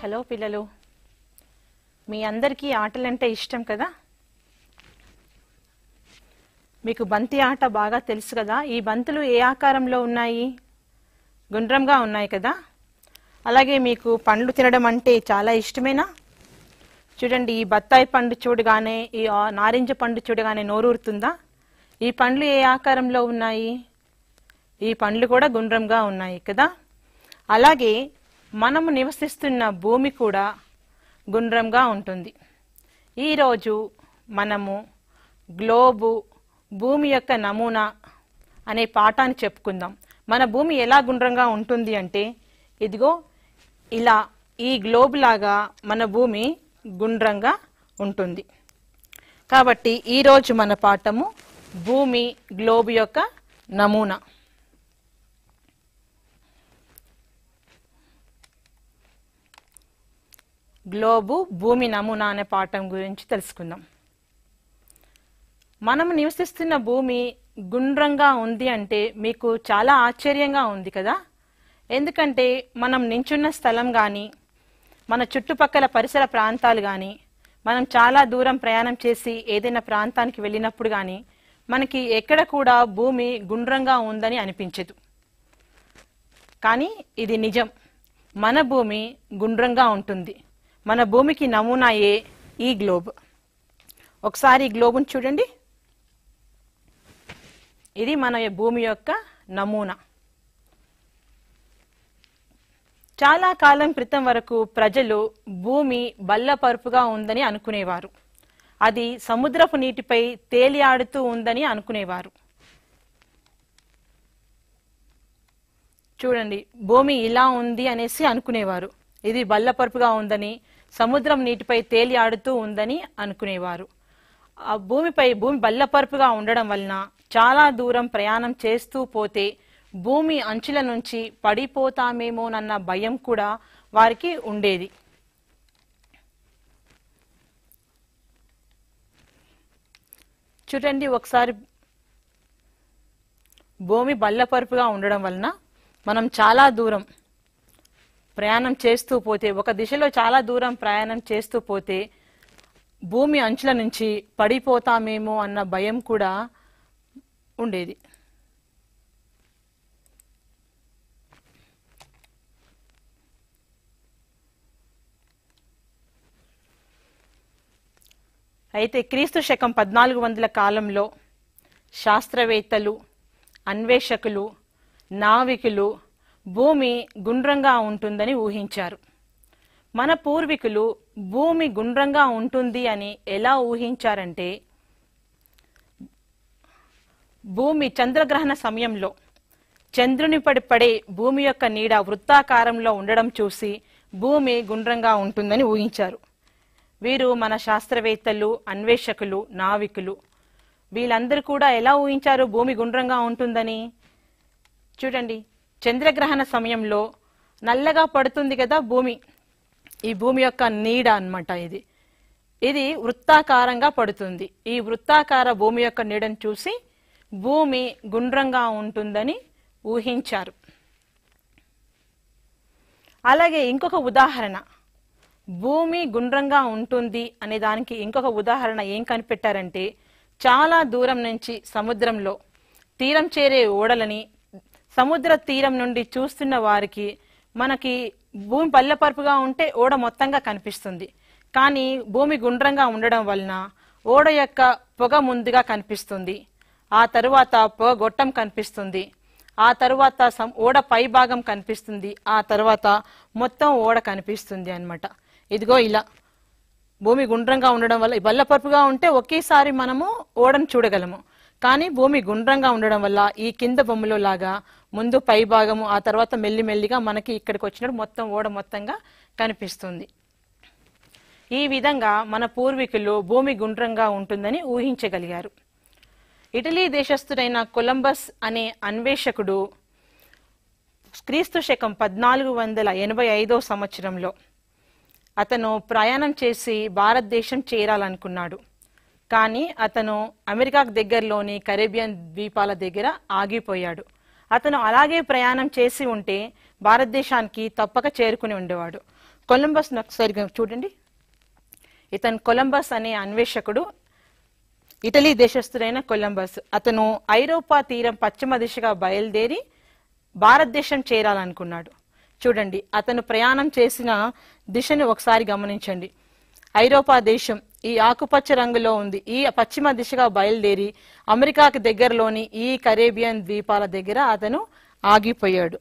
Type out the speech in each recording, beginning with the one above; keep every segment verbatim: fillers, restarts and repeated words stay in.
Hello పిల్లలు, మీ అందరికీ ఆటలంటే ఇష్టం కదా. మీకు బంతి ఆట బాగా తెలుసు కదా. ఈ బంతులు ఏ ఆకారంలో ఉన్నాయి? గుండ్రంగా ఉన్నాయి కదా. అలాగే మీకు పండ్లు తినడం అంటే చాలా ఇష్టమేనా? చూడండి, ఈ బత్తాయి పండు చూడగానే, ఈ నారింజ పండు చూడగానే నోరూరుతుందా? ఈ పండ్లు ఏ ఆకారంలో ఉన్నాయి? ఈ పండ్లు కూడా గుండ్రంగా ఉన్నాయి కదా. అలాగే మనము నివసిస్తున్న భూమి కూడా గుండ్రంగా ఉంటుంది. ఈరోజు మనము గ్లోబు, భూమి యొక్క నమూనా అనే పాఠాన్ని చెప్పుకుందాం. మన భూమి ఎలా గుండ్రంగా ఉంటుంది అంటే, ఇదిగో ఇలా ఈ గ్లోబ్ లాగా మన భూమి గుండ్రంగా ఉంటుంది. కాబట్టి ఈరోజు మన పాఠము భూమి గ్లోబ్ యొక్క నమూనా. గ్లోబు భూమి నమూనా అనే పాఠం గురించి తెలుసుకుందాం. మనం నివసిస్తున్న భూమి గుండ్రంగా ఉంది అంటే మీకు చాలా ఆశ్చర్యంగా ఉంది కదా. ఎందుకంటే మనం నించున్న స్థలం కానీ, మన చుట్టుపక్కల పరిసర ప్రాంతాలు కానీ, మనం చాలా దూరం ప్రయాణం చేసి ఏదైనా ప్రాంతానికి వెళ్ళినప్పుడు కానీ మనకి ఎక్కడ కూడా భూమి గుండ్రంగా ఉందని అనిపించదు. కానీ ఇది నిజం, మన భూమి గుండ్రంగా ఉంటుంది. మన భూమికి నమూనాయే ఈ గ్లోబ్. ఒకసారి ఈ గ్లోబును చూడండి. ఇది మన భూమి యొక్క నమూనా. చాలా కాలం క్రితం వరకు ప్రజలు భూమి బల్లపరుపుగా ఉందని అనుకునేవారు. అది సముద్రపు నీటిపై తేలియాడుతూ ఉందని అనుకునేవారు. చూడండి, భూమి ఇలా ఉంది అనేసి అనుకునేవారు. ఇది బల్లపరుపుగా ఉందని, సముద్రం నీటిపై తేలి ఆడుతూ ఉందని అనుకునేవారు. ఆ భూమిపై భూమి బల్లపరుపుగా ఉండడం వలన చాలా దూరం ప్రయాణం చేస్తూ పోతే భూమి అంచుల నుంచి పడిపోతామేమోనన్న భయం కూడా వారికి ఉండేది. చూడండి, ఒకసారి భూమి బల్లపరుపుగా ఉండడం వలన మనం చాలా దూరం ప్రయాణం చేస్తూ పోతే, ఒక దిశలో చాలా దూరం ప్రయాణం చేస్తూ పోతే భూమి అంచుల నుంచి పడిపోతామేమో అన్న భయం కూడా ఉండేది. అయితే క్రీస్తు శకం పద్నాలుగు వందల కాలంలో శాస్త్రవేత్తలు, అన్వేషకులు, నావికులు భూమి గుండ్రంగా ఉంటుందని ఊహించారు. మన పూర్వీకులు భూమి గుండ్రంగా ఉంటుంది అని ఎలా ఊహించారంటే, భూమి చంద్రగ్రహణ సమయంలో చంద్రుని పడి పడే భూమి యొక్క నీడ వృత్తాకారంలో ఉండడం చూసి భూమి గుండ్రంగా ఉంటుందని ఊహించారు. వీరు మన శాస్త్రవేత్తలు, అన్వేషకులు, నావికులు. వీళ్ళందరూ కూడా ఎలా ఊహించారు భూమి గుండ్రంగా ఉంటుందని? చూడండి, చంద్రగ్రహణ సమయంలో నల్లగా పడుతుంది కదా భూమి. ఈ భూమి యొక్క నీడ అన్నమాట ఇది. ఇది వృత్తాకారంగా పడుతుంది. ఈ వృత్తాకార భూమి యొక్క నీడను చూసి భూమి గుండ్రంగా ఉంటుందని ఊహించారు. అలాగే ఇంకొక ఉదాహరణ, భూమి గుండ్రంగా ఉంటుంది అనే దానికి ఇంకొక ఉదాహరణ ఏం కనిపెట్టారంటే, చాలా దూరం నుంచి సముద్రంలో తీరం చేరే ఓడలని సముద్ర తీరం నుండి చూస్తున్న వారికి మనకి భూమి పల్లెపరుపుగా ఉంటే ఓడ మొత్తంగా కనిపిస్తుంది. కానీ భూమి గుండ్రంగా ఉండడం వలన ఓడ యొక్క పొగ ముందుగా కనిపిస్తుంది, ఆ తరువాత పొగ గొట్టం కనిపిస్తుంది, ఆ తరువాత ఓడ పై భాగం కనిపిస్తుంది, ఆ తర్వాత మొత్తం ఓడ కనిపిస్తుంది అన్నమాట. ఇదిగో ఇలా భూమి గుండ్రంగా ఉండడం వల్ల, బల్లపరుపుగా ఉంటే ఒకేసారి మనము ఓడను చూడగలము. కానీ భూమి గుండ్రంగా ఉండడం వల్ల ఈ కింద బొమ్మలో లాగా ముందు పై భాగము, ఆ తర్వాత మెల్లిమెల్లిగా మనకి ఇక్కడికి వచ్చినప్పుడు మొత్తం ఓడ మొత్తంగా కనిపిస్తుంది. ఈ విధంగా మన పూర్వీకులు భూమి గుండ్రంగా ఉంటుందని ఊహించగలిగారు. ఇటలీ దేశస్థుడైన కొలంబస్ అనే అన్వేషకుడు క్రీస్తు శకం పద్నాలుగు వందల ఎనభై ఐదో సంవత్సరంలో అతను ప్రయాణం చేసి భారతదేశం చేరాలనుకున్నాడు. కానీ అతను అమెరికాకు దగ్గరలోని కరేబియన్ ద్వీపాల దగ్గర ఆగిపోయాడు. అతను అలాగే ప్రయాణం చేసి ఉంటే భారతదేశానికి తప్పక చేరుకుని ఉండేవాడు. కొలంబస్ ఒకసారి చూడండి. ఇతను కొలంబస్ అనే అన్వేషకుడు, ఇటలీ దేశస్థుడైన కొలంబస్. అతను ఐరోపా తీరం పశ్చిమ దిశగా బయలుదేరి భారతదేశం చేరాలనుకున్నాడు. చూడండి, అతను ప్రయాణం చేసిన దిశను ఒకసారి గమనించండి. ఐరోపా దేశం ఈ ఆకుపచ్చ రంగులో ఉంది. ఈ పశ్చిమ దిశగా బయలుదేరి అమెరికాకి దగ్గరలోని ఈ కరేబియన్ ద్వీపాల దగ్గర అతను ఆగిపోయాడు.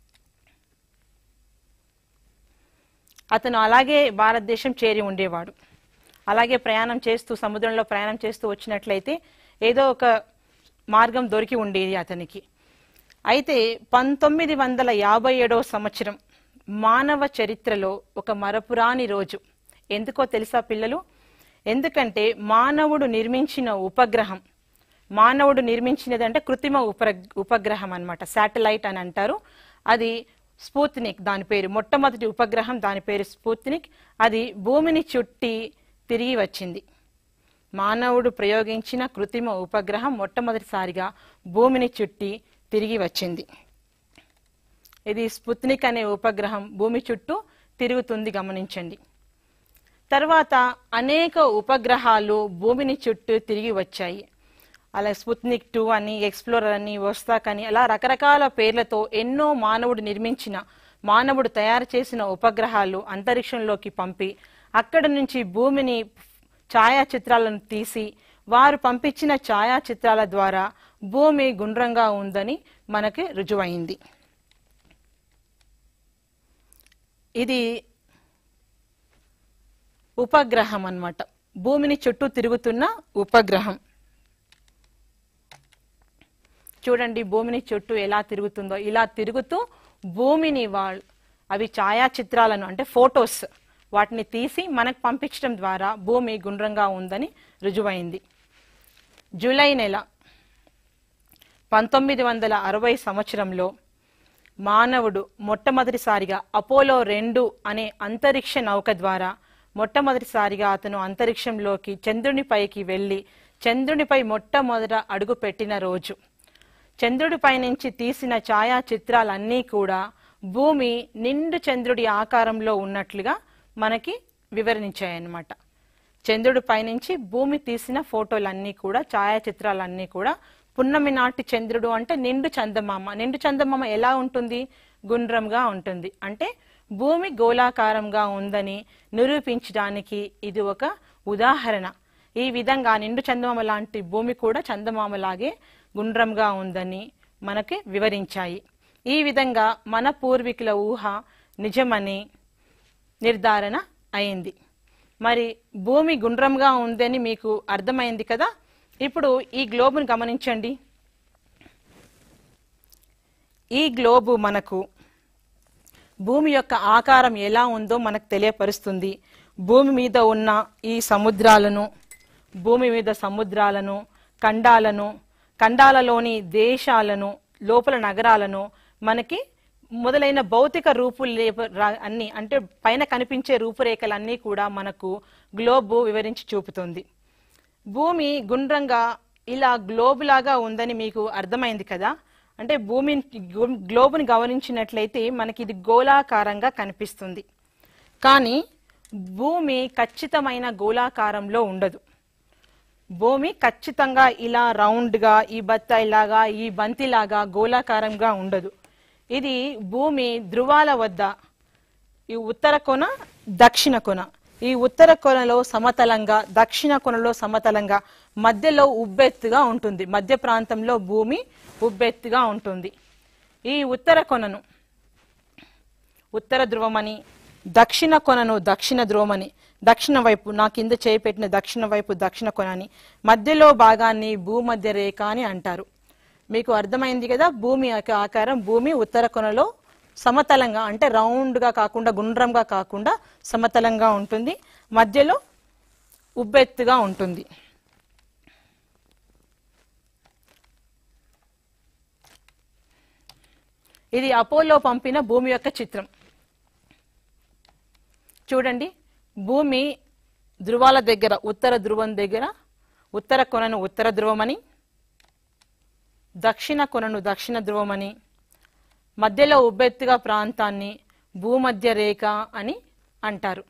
అతను అలాగే భారతదేశం చేరి ఉండేవాడు. అలాగే ప్రయాణం చేస్తూ సముద్రంలో ప్రయాణం చేస్తూ వచ్చినట్లయితే ఏదో ఒక మార్గం దొరికి ఉండేది అతనికి. అయితే పంతొమ్మిది వందల యాభై ఏడవ సంవత్సరం మానవ చరిత్రలో ఒక మరపురాని రోజు. ఎందుకో తెలుసా పిల్లలు? ఎందుకంటే మానవుడు నిర్మించిన ఉపగ్రహం, మానవుడు నిర్మించినది అంటే కృత్రిమ ఉప ఉపగ్రహం అన్నమాట, శాటిలైట్ అని అంటారు. అది స్పుత్నిక్, దాని పేరు. మొట్టమొదటి ఉపగ్రహం దాని పేరు స్పుత్నిక్. అది భూమిని చుట్టి తిరిగి వచ్చింది. మానవుడు ప్రయోగించిన కృత్రిమ ఉపగ్రహం మొట్టమొదటిసారిగా భూమిని చుట్టి తిరిగి వచ్చింది. ఇది స్పుత్నిక్ అనే ఉపగ్రహం భూమి చుట్టూ తిరుగుతుంది, గమనించండి. తర్వాత అనేక ఉపగ్రహాలు భూమిని చుట్టూ తిరిగి వచ్చాయి. అలా స్పుత్నిక్ టూ అని, ఎక్స్ప్లోరర్ అని, వస్తాక్ అని, అలా రకరకాల పేర్లతో ఎన్నో మానవుడు నిర్మించిన, మానవుడు తయారు చేసిన ఉపగ్రహాలు అంతరిక్షంలోకి పంపి అక్కడి నుంచి భూమిని ఛాయాచిత్రాలను తీసి వారు పంపించిన ఛాయాచిత్రాల ద్వారా భూమి గుండ్రంగా ఉందని మనకి రుజువైంది. ఇది ఉపగ్రహం అన్నమాట, భూమిని చుట్టూ తిరుగుతున్న ఉపగ్రహం. చూడండి భూమిని చుట్టూ ఎలా తిరుగుతుందో. ఇలా తిరుగుతూ భూమిని వాళ్ళు అవి ఛాయాచిత్రాలను అంటే ఫొటోస్ వాటిని తీసి మనకు పంపించడం ద్వారా భూమి గుండ్రంగా ఉందని రుజువైంది. జూలై నెల పంతొమ్మిది వందల అరవై సంవత్సరంలో మానవుడు మొట్టమొదటిసారిగా అపోలో రెండు అనే అంతరిక్ష నౌక ద్వారా మొట్టమొదటిసారిగా అతను అంతరిక్షంలోకి చంద్రునిపైకి వెళ్ళి చంద్రునిపై మొట్టమొదట అడుగు పెట్టిన రోజు. చంద్రుడిపై నుంచి తీసిన ఛాయాచిత్రాలన్నీ కూడా భూమి నిండు చంద్రుడి ఆకారంలో ఉన్నట్లుగా మనకి వివరించాయన్నమాట. చంద్రుడి పైనుంచి భూమి తీసిన ఫోటోలన్నీ కూడా, ఛాయాచిత్రాలన్నీ కూడా పున్నమి నాటి చంద్రుడు అంటే నిండు చందమామ. నిండు చందమామ ఎలా ఉంటుంది? గుండ్రంగా ఉంటుంది. అంటే భూమి గోళాకారంగా ఉందని నిరూపించడానికి ఇది ఒక ఉదాహరణ. ఈ విధంగా నిండు చందమామ లాంటి భూమి కూడా చందమామలాగే గుండ్రంగా ఉందని మనకి వివరించాయి. ఈ విధంగా మన పూర్వీకుల ఊహ నిజమని నిర్ధారణ అయింది. మరి భూమి గుండ్రంగా ఉందని మీకు అర్థమైంది కదా. ఇప్పుడు ఈ గ్లోబును గమనించండి. ఈ గ్లోబు మనకు భూమి యొక్క ఆకారం ఎలా ఉందో మనకు తెలియపరుస్తుంది. భూమి మీద ఉన్న ఈ సముద్రాలను, భూమి మీద సముద్రాలను, ఖండాలను, ఖండాలలోని దేశాలను, లోపల నగరాలను, మనకి మొదలైన భౌతిక రూపులే అన్ని అంటే పైన కనిపించే రూపురేఖలన్నీ కూడా మనకు గ్లోబు వివరించి చూపుతుంది. భూమి గుండ్రంగా ఇలా గ్లోబు లాగా ఉందని మీకు అర్థమైంది కదా. అంటే భూమి గ్లోబుని గమనించినట్లయితే మనకి ఇది గోళాకారంగా కనిపిస్తుంది. కానీ భూమి ఖచ్చితమైన గోళాకారంలో ఉండదు. భూమి ఖచ్చితంగా ఇలా రౌండ్గా, ఈ బత్తాయిలాగా, ఈ బంతిలాగా గోళాకారంగా ఉండదు. ఇది భూమి ధృవాల వద్ద ఈ ఉత్తర కొన, దక్షిణ కొన, ఈ ఉత్తర కొనలో సమతలంగా, దక్షిణ కొనలో సమతలంగా, మధ్యలో ఉబ్బెత్తుగా ఉంటుంది. మధ్య ప్రాంతంలో భూమి ఉబ్బెత్తుగా ఉంటుంది. ఈ ఉత్తర కొనను ఉత్తర ధ్రువమని, దక్షిణ కొనను దక్షిణ ధ్రువమని, దక్షిణ వైపు నా కింద చేపెట్టిన దక్షిణ వైపు దక్షిణ కొనని, మధ్యలో భాగాన్ని భూమధ్య రేఖ అని అంటారు. మీకు అర్థమైంది కదా. భూమి యొక్క ఆకారం, భూమి ఉత్తర కొనలో సమతలంగా అంటే రౌండ్గా కాకుండా, గుండ్రంగా కాకుండా సమతలంగా ఉంటుంది. మధ్యలో ఉబ్బెత్తుగా ఉంటుంది. ఇది అపోలో పంపిన భూమి యొక్క చిత్రం. చూడండి, భూమి ధృవాల దగ్గర, ఉత్తర ధ్రువం దగ్గర ఉత్తర కొనను ఉత్తర ధ్రువమని, దక్షిణ కొనను దక్షిణ ధ్రువమని, మధ్యలో ఉబ్బెత్తుగా ప్రాంతాన్ని భూమధ్య రేఖ అని అంటారు.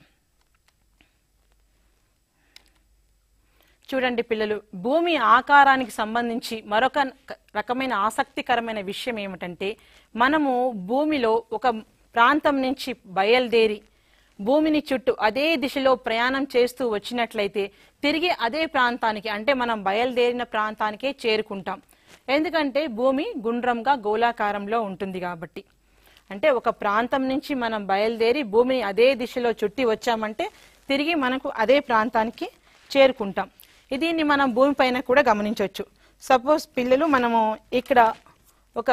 చూడండి పిల్లలు, భూమి ఆకారానికి సంబంధించి మరొక రకమైన ఆసక్తికరమైన విషయం ఏమిటంటే, మనము భూమిలో ఒక ప్రాంతం నుంచి బయలుదేరి భూమిని చుట్టూ అదే దిశలో ప్రయాణం చేస్తూ వచ్చినట్లయితే తిరిగి అదే ప్రాంతానికి, అంటే మనం బయలుదేరిన ప్రాంతానికే చేరుకుంటాం. ఎందుకంటే భూమి గుండ్రంగా గోళాకారంలో ఉంటుంది కాబట్టి. అంటే ఒక ప్రాంతం నుంచి మనం బయలుదేరి భూమిని అదే దిశలో చుట్టి వచ్చామంటే తిరిగి మనకు అదే ప్రాంతానికి చేరుకుంటాం. దీన్ని మనం భూమి పైన కూడా గమనించవచ్చు. సపోజ్ పిల్లలు, మనము ఇక్కడ ఒక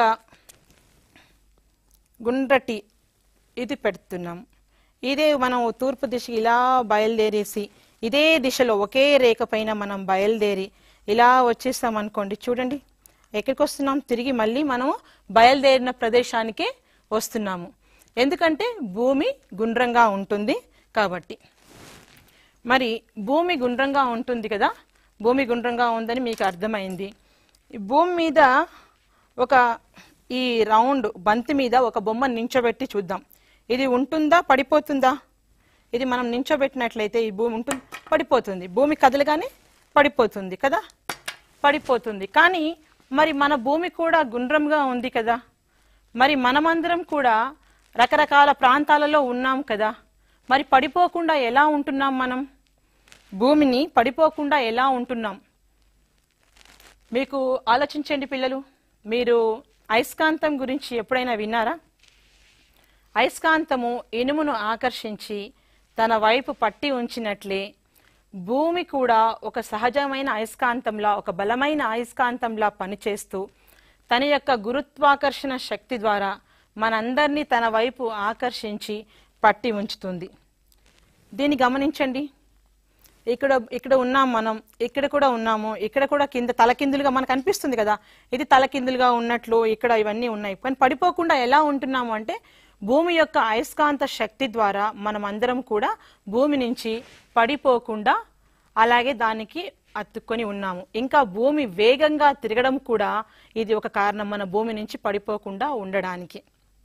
గుండ్రటి ఇది పెడుతున్నాం. ఇదే మనం తూర్పు దిశ ఇలా బయలుదేరేసి ఇదే దిశలో ఒకే రేఖ పైన మనం బయలుదేరి ఇలా వచ్చేస్తాం అనుకోండి. చూడండి, ఎక్కడికి వస్తున్నాం? తిరిగి మళ్ళీ మనము బయలుదేరిన ప్రదేశానికే వస్తున్నాము. ఎందుకంటే భూమి గుండ్రంగా ఉంటుంది కాబట్టి. మరి భూమి గుండ్రంగా ఉంటుంది కదా, భూమి గుండ్రంగా ఉందని మీకు అర్థమైంది. భూమి మీద ఒక ఈ రౌండ్ బంతి మీద ఒక బొమ్మ నించోబెట్టి చూద్దాం. ఇది ఉంటుందా, పడిపోతుందా? ఇది మనం నించోబెట్టినట్లయితే ఈ భూమి ఉంటుంది, పడిపోతుంది. భూమి కదలగానే పడిపోతుంది కదా, పడిపోతుంది. కానీ మరి మన భూమి కూడా గుండ్రంగా ఉంది కదా, మరి మనమందరం కూడా రకరకాల ప్రాంతాలలో ఉన్నాం కదా, మరి పడిపోకుండా ఎలా ఉంటున్నాం? మనం భూమిని పడిపోకుండా ఎలా ఉంటున్నాం? మీకు ఆలోచించండి పిల్లలు. మీరు అయస్కాంతం గురించి ఎప్పుడైనా విన్నారా? అయస్కాంతము ఇనుమును ఆకర్షించి తన వైపు పట్టి ఉంచినట్లే భూమి కూడా ఒక సహజమైన అయస్కాంతంలా, ఒక బలమైన అయస్కాంతంలా పనిచేస్తూ తన యొక్క గురుత్వాకర్షణ శక్తి ద్వారా మనందరినీ తన వైపు ఆకర్షించి పట్టి ఉంచుతుంది. దీన్ని గమనించండి. ఇక్కడ ఇక్కడ ఉన్నాం మనం, ఇక్కడ కూడా ఉన్నాము, ఇక్కడ కూడా కింద తలకిందులుగా మనకు అనిపిస్తుంది కదా, ఇది తలకిందులుగా ఉన్నట్లు ఇక్కడ ఇవన్నీ ఉన్నాయి. కానీ పడిపోకుండా ఎలా ఉంటున్నాము అంటే భూమి యొక్క అయస్కాంత శక్తి ద్వారా మనం అందరం కూడా భూమి నుంచి పడిపోకుండా అలాగే దానికి అతుక్కొని ఉన్నాము. ఇంకా భూమి వేగంగా తిరగడం కూడా ఇది ఒక కారణం, మన భూమి నుంచి పడిపోకుండా ఉండడానికి.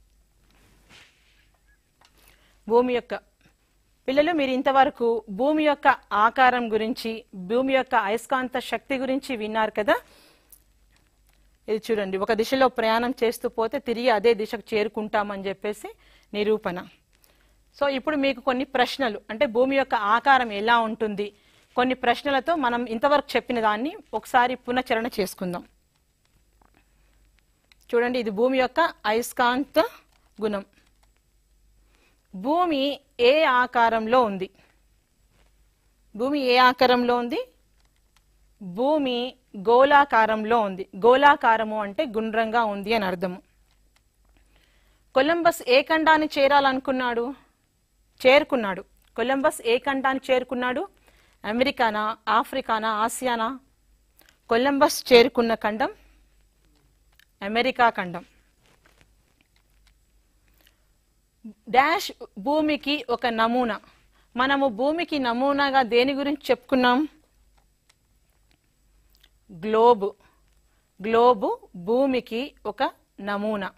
భూమి యొక్క పిల్లలు, మీరు ఇంతవరకు భూమి యొక్క ఆకారం గురించి, భూమి యొక్క అయస్కాంత శక్తి గురించి విన్నారు కదా. ఇది చూడండి, ఒక దిశలో ప్రయాణం చేస్తూ పోతే తిరిగి అదే దిశకు చేరుకుంటామని చెప్పేసి నిరూపణ. సో ఇప్పుడు మీకు కొన్ని ప్రశ్నలు, అంటే భూమి యొక్క ఆకారం ఎలా ఉంటుంది, కొన్ని ప్రశ్నలతో మనం ఇంతవరకు చెప్పిన దాన్ని ఒకసారి పునశ్చరణ చేసుకుందాం. చూడండి, ఇది భూమి యొక్క అయస్కాంత గుణం. భూమి ఏ ఆకారంలో ఉంది? భూమి ఏ ఆకారంలో ఉంది? భూమి గోళాకారంలో ఉంది. గోళాకారము అంటే గుండ్రంగా ఉంది అని అర్థము. కొలంబస్ ఏ ఖండాన్ని చేరాలనుకున్నాడు? చేరుకున్నాడు. కొలంబస్ ఏ ఖండాన్ని చేరుకున్నాడు? అమెరికానా, ఆఫ్రికానా, ఆసియానా? కొలంబస్ చేరుకున్న ఖండం అమెరికా ఖండం. డాష్ భూమికి ఒక నమూనా. మనము భూమికి నమూనాగా దేని గురించి చెప్పుకున్నాం? గ్లోబు. గ్లోబు భూమికి ఒక నమూనా.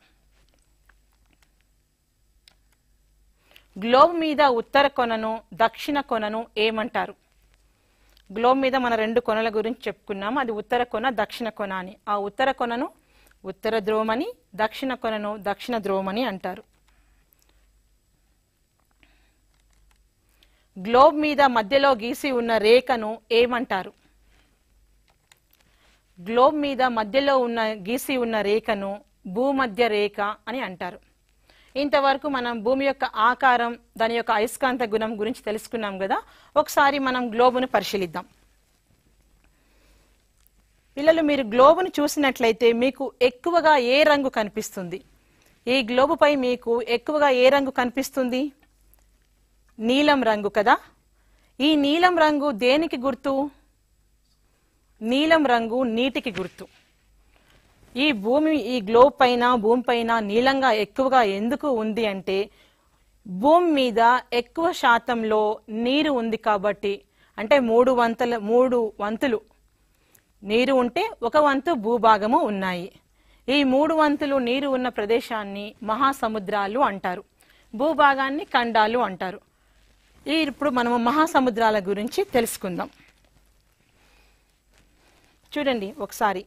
గ్లోబ్ మీద ఉత్తర కొనను, దక్షిణ కొనను ఏమంటారు? గ్లోబ్ మీద మన రెండు కొనల గురించి చెప్పుకున్నాం. అది ఉత్తర కొన, దక్షిణ కొన అని. ఆ ఉత్తర కొనను ఉత్తర ధ్రువమని, దక్షిణ కొనను దక్షిణ ధ్రువమని అంటారు. గ్లోబ్ మీద మధ్యలో గీసి ఉన్న రేఖను ఏమంటారు? గ్లోబ్ మీద మధ్యలో ఉన్న గీసి ఉన్న రేఖను భూమధ్య రేఖ అని అంటారు. ఇంతవరకు మనం భూమి యొక్క ఆకారం, దాని యొక్క అయస్కాంత గుణం గురించి తెలుసుకున్నాం కదా. ఒకసారి మనం గ్లోబును పరిశీలిద్దాం. పిల్లలు, మీరు గ్లోబును చూసినట్లయితే మీకు ఎక్కువగా ఏ రంగు కనిపిస్తుంది? ఈ గ్లోబుపై మీకు ఎక్కువగా ఏ రంగు కనిపిస్తుంది? నీలం రంగు కదా. ఈ నీలం రంగు దేనికి గుర్తు? నీలం రంగు నీటికి గుర్తు. ఈ భూమి, ఈ గ్లోబ్ పైన, భూమి పైన నీలంగా ఎక్కువగా ఎందుకు ఉంది అంటే భూమి మీద ఎక్కువ శాతంలో నీరు ఉంది కాబట్టి. అంటే మూడు వంతుల మూడు వంతులు నీరు ఉంటే ఒక వంతు భూభాగము ఉన్నాయి. ఈ మూడు వంతులు నీరు ఉన్న ప్రదేశాన్ని మహాసముద్రాలు అంటారు, భూభాగాన్ని ఖండాలు అంటారు. ఇప్పుడు మనము మహాసముద్రాల గురించి తెలుసుకుందాం. చూడండి ఒకసారి.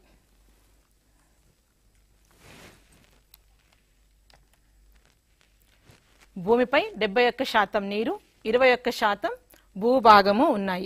భూమిపై డెబ్బై ఒక్క శాతం నీరు, ఇరవై ఒక్క శాతం భూభాగము ఉన్నాయి.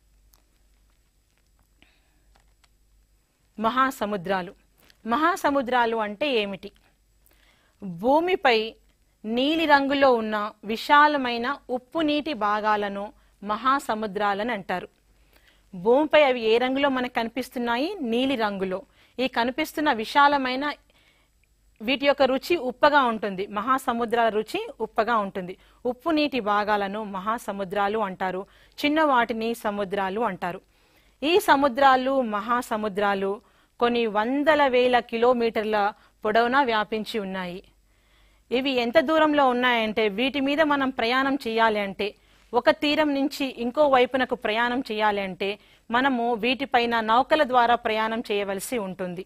మహాసముద్రాలు. మహాసముద్రాలు అంటే ఏమిటి? భూమిపై నీలి రంగులో ఉన్న విశాలమైన ఉప్పు నీటి భాగాలను మహాసముద్రాలని అంటారు. భూమిపై అవి ఏ రంగులో మనకు కనిపిస్తున్నాయి? నీలి రంగులో. ఈ కనిపిస్తున్న విశాలమైన వీటి యొక్క రుచి ఉప్పగా ఉంటుంది. మహాసముద్రాల రుచి ఉప్పగా ఉంటుంది. ఉప్పు నీటి భాగాలను మహాసముద్రాలు అంటారు. చిన్న వాటిని సముద్రాలు అంటారు. ఈ సముద్రాలు మహాసముద్రాలు కొన్ని వందల వేల కిలోమీటర్ల పొడవునా వ్యాపించి ఉన్నాయి. ఇవి ఎంత దూరంలో ఉన్నాయంటే వీటి మీద మనం ప్రయాణం చేయాలి అంటే, ఒక తీరం నుంచి ఇంకో వైపునకు ప్రయాణం చేయాలి అంటే మనము వీటిపైన నౌకల ద్వారా ప్రయాణం చేయవలసి ఉంటుంది.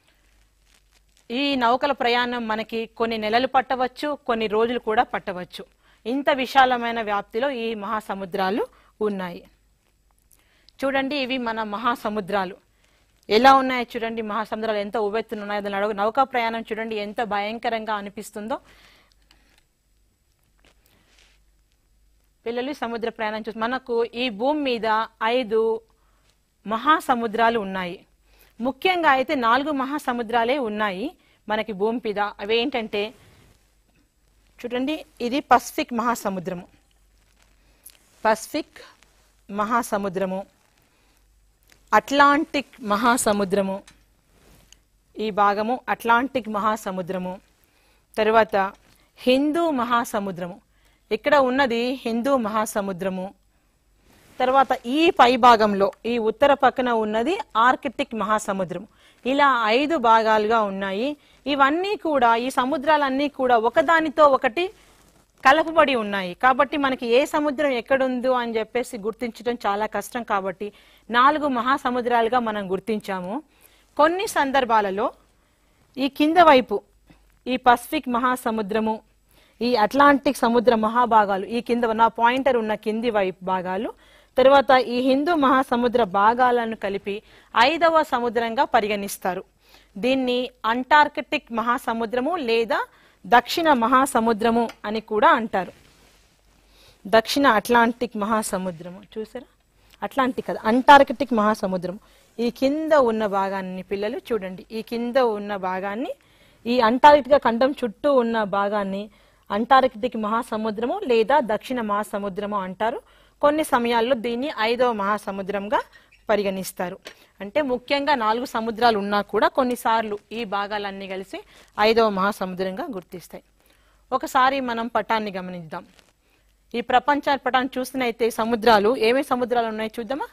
ఈ నౌకల ప్రయాణం మనకి కొన్ని నెలలు పట్టవచ్చు, కొన్ని రోజులు కూడా పట్టవచ్చు. ఇంత విశాలమైన వ్యాప్తిలో ఈ మహాసముద్రాలు ఉన్నాయి. చూడండి, ఇవి మన మహాసముద్రాలు ఎలా ఉన్నాయో చూడండి. మహాసముద్రాలు ఎంత ఉవ్వెత్తున ఉన్నాయో. దాని నౌకా ప్రయాణం చూడండి ఎంత భయంకరంగా అనిపిస్తుందో. పిల్లలు సముద్ర ప్రయాణం చూసి మనకు ఈ భూమి మీద ఐదు మహాసముద్రాలు ఉన్నాయి. ముఖ్యంగా అయితే నాలుగు మహాసముద్రాలే ఉన్నాయి మనకి భూమి మీద. అవి ఏంటంటే చూడండి, ఇది పసిఫిక్ మహాసముద్రము, పసిఫిక్ మహాసముద్రము, అట్లాంటిక్ మహాసముద్రము, ఈ భాగము అట్లాంటిక్ మహాసముద్రము. తరువాత హిందూ మహాసముద్రము, ఇక్కడ ఉన్నది హిందూ మహాసముద్రము. తర్వాత ఈ పై భాగంలో ఈ ఉత్తర పక్కన ఉన్నది ఆర్కిటిక్ మహాసముద్రం. ఇలా ఐదు భాగాలుగా ఉన్నాయి. ఇవన్నీ కూడా ఈ సముద్రాలన్నీ కూడా ఒకదానితో ఒకటి కలపబడి ఉన్నాయి. కాబట్టి మనకి ఏ సముద్రం ఎక్కడుందో అని చెప్పేసి గుర్తించడం చాలా కష్టం. కాబట్టి నాలుగు మహాసముద్రాలుగా మనం గుర్తించాము. కొన్ని సందర్భాలలో ఈ కింద వైపు ఈ పసిఫిక్ మహాసముద్రము, ఈ అట్లాంటిక్ సముద్ర మహాభాగాలు, ఈ కింద నా పాయింటర్ ఉన్న కింది వైపు భాగాలు, తరువాత ఈ హిందూ మహాసముద్ర భాగాలను కలిపి ఐదవ సముద్రంగా పరిగణిస్తారు. దీన్ని అంటార్కిటిక్ మహాసముద్రము లేదా దక్షిణ మహాసముద్రము అని కూడా అంటారు. దక్షిణ అట్లాంటిక్ మహాసముద్రము చూసారా, అట్లాంటిక్ కదా, అంటార్కిటిక్ మహాసముద్రం. ఈ కింద ఉన్న భాగాన్ని పిల్లలు చూడండి, ఈ కింద ఉన్న భాగాన్ని, ఈ అంటార్కిటికా ఖండం చుట్టూ ఉన్న భాగాన్ని అంటార్కిటిక్ మహాసముద్రము లేదా దక్షిణ మహాసముద్రము అంటారు. కొన్ని సమయాల్లో దీన్ని ఐదవ మహాసముద్రంగా పరిగణిస్తారు. అంటే ముఖ్యంగా నాలుగు సముద్రాలు ఉన్నా కూడా కొన్నిసార్లు ఈ భాగాలన్నీ కలిసి ఐదవ మహాసముద్రంగా గుర్తిస్తాయి. ఒకసారి మనం పటాన్ని గమనిద్దాం. ఈ ప్రపంచ పటాన్ని చూసినైతే సముద్రాలు ఏమేమి సముద్రాలు ఉన్నాయో చూద్దామా.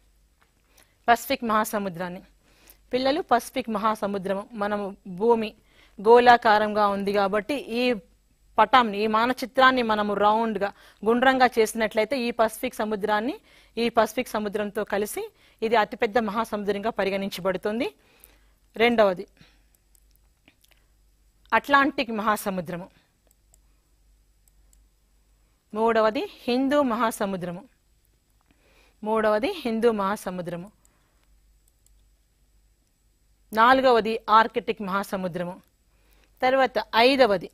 పసిఫిక్ మహాసముద్రాన్ని పిల్లలు, పసిఫిక్ మహాసముద్రము మనము భూమి గోళాకారంగా ఉంది కాబట్టి ఈ పటాన్ని, ఈ మానచిత్రాన్ని మనము రౌండ్ గా గుండ్రంగా చేసినట్లయితే ఈ పసిఫిక్ సముద్రాన్ని ఈ పసిఫిక్ సముద్రంతో కలిసి ఇది అతిపెద్ద మహాసముద్రంగా పరిగణించబడుతుంది. రెండవది అట్లాంటిక్ మహాసముద్రము, మూడవది హిందూ మహాసముద్రము, మూడవది హిందూ మహాసముద్రము, నాలుగవది ఆర్కిటిక్ మహాసముద్రము, తర్వాత ఐదవది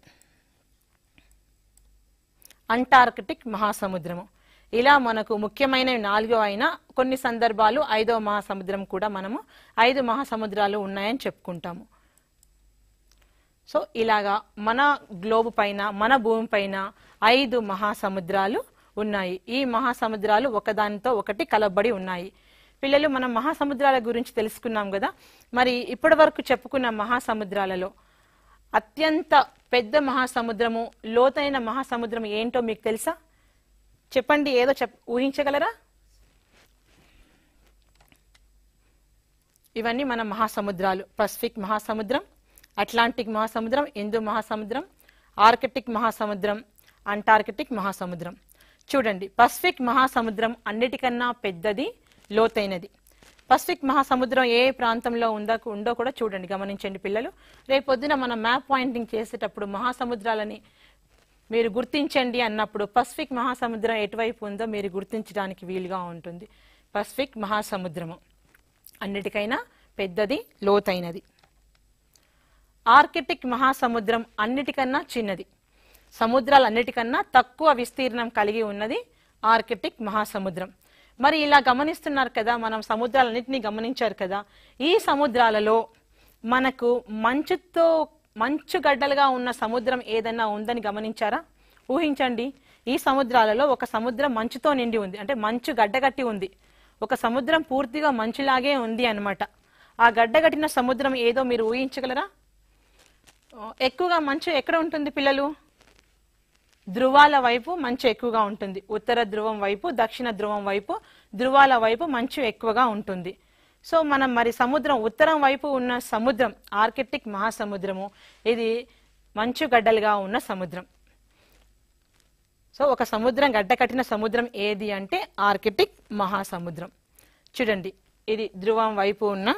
అంటార్కిటిక్ మహాసముద్రము. ఇలా మనకు ముఖ్యమైన నాలుగో అయినా కొన్ని సందర్భాలు ఐదవ మహాసముద్రం కూడా మనము ఐదు మహాసముద్రాలు ఉన్నాయని చెప్పుకుంటాము. సో ఇలాగా మన గ్లోబ్ పైన, మన భూమి పైన ఐదు మహాసముద్రాలు ఉన్నాయి. ఈ మహాసముద్రాలు ఒకదానితో ఒకటి కలబడి ఉన్నాయి. పిల్లలు, మనం మహాసముద్రాల గురించి తెలుసుకున్నాం కదా. మరి ఇప్పటి వరకు చెప్పుకున్న మహాసముద్రాలలో అత్యంత పెద్ద మహాసముద్రము, లోతైన మహాసముద్రం ఏంటో మీకు తెలుసా? చెప్పండి, ఏదో చెప్ ఊహించగలరా? ఇవన్నీ మన మహాసముద్రాలు. పసిఫిక్ మహాసముద్రం, అట్లాంటిక్ మహాసముద్రం, హిందూ మహాసముద్రం, ఆర్కిటిక్ మహాసముద్రం, అంటార్కిటిక్ మహాసముద్రం. చూడండి, పసిఫిక్ మహాసముద్రం అన్నిటికన్నా పెద్దది, లోతైనది. పసిఫిక్ మహాసముద్రం ఏ ప్రాంతంలో ఉందో ఉందో కూడా చూడండి, గమనించండి పిల్లలు. రేపు పొద్దున మనం మ్యాప్ పాయింటింగ్ చేసేటప్పుడు మహాసముద్రాలని మీరు గుర్తించండి అన్నప్పుడు పసిఫిక్ మహాసముద్రం ఎటువైపు ఉందో మీరు గుర్తించడానికి వీలుగా ఉంటుంది. పసిఫిక్ మహాసముద్రము అన్నిటికైనా పెద్దది, లోతైనది. ఆర్కిటిక్ మహాసముద్రం అన్నిటికన్నా చిన్నది, సముద్రాలన్నిటికన్నా తక్కువ విస్తీర్ణం కలిగి ఉన్నది ఆర్కిటిక్ మహాసముద్రం. మరి ఇలా గమనిస్తున్నారు కదా, మనం సముద్రాలన్నింటినీ గమనించారు కదా. ఈ సముద్రాలలో మనకు మంచుతో మంచు గడ్డలుగా ఉన్న సముద్రం ఏదన్నా ఉందని గమనించారా? ఊహించండి, ఈ సముద్రాలలో ఒక సముద్రం మంచుతో నిండి ఉంది, అంటే మంచు గడ్డగట్టి ఉంది. ఒక సముద్రం పూర్తిగా మంచులాగే ఉంది అన్నమాట. ఆ గడ్డగట్టిన సముద్రం ఏదో మీరు ఊహించగలరా? ఎక్కువగా మంచు ఎక్కడ ఉంటుంది పిల్లలు? ధ్రువాల వైపు మంచు ఎక్కువగా ఉంటుంది. ఉత్తర ధ్రువం వైపు, దక్షిణ ధ్రువం వైపు, ధ్రువాల వైపు మంచు ఎక్కువగా ఉంటుంది. సో మనం మరి సముద్రం ఉత్తరం వైపు ఉన్న సముద్రం ఆర్కిటిక్ మహాసముద్రము, ఇది మంచు గడ్డలుగా ఉన్న సముద్రం. సో ఒక సముద్రం గడ్డ కట్టిన సముద్రం ఏది అంటే ఆర్కిటిక్ మహాసముద్రం. చూడండి, ఇది ధ్రువం వైపు ఉన్న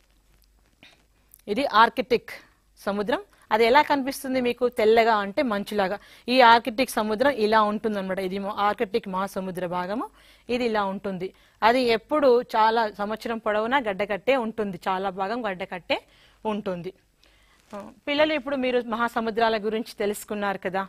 ఇది ఆర్కిటిక్ సముద్రం. అది ఎలా కనిపిస్తుంది మీకు? తెల్లగా, అంటే మంచులాగా. ఈ ఆర్కిటిక్ సముద్రం ఇలా ఉంటుంది అనమాట. ఇది ఆర్కిటిక్ మహాసముద్ర భాగము, ఇది ఇలా ఉంటుంది. అది ఎప్పుడు చాలా సంవత్సరం పొడవునా గడ్డకట్టే ఉంటుంది, చాలా భాగం గడ్డకట్టే ఉంటుంది. పిల్లలు, ఇప్పుడు మీరు మహాసముద్రాల గురించి తెలుసుకున్నారు కదా.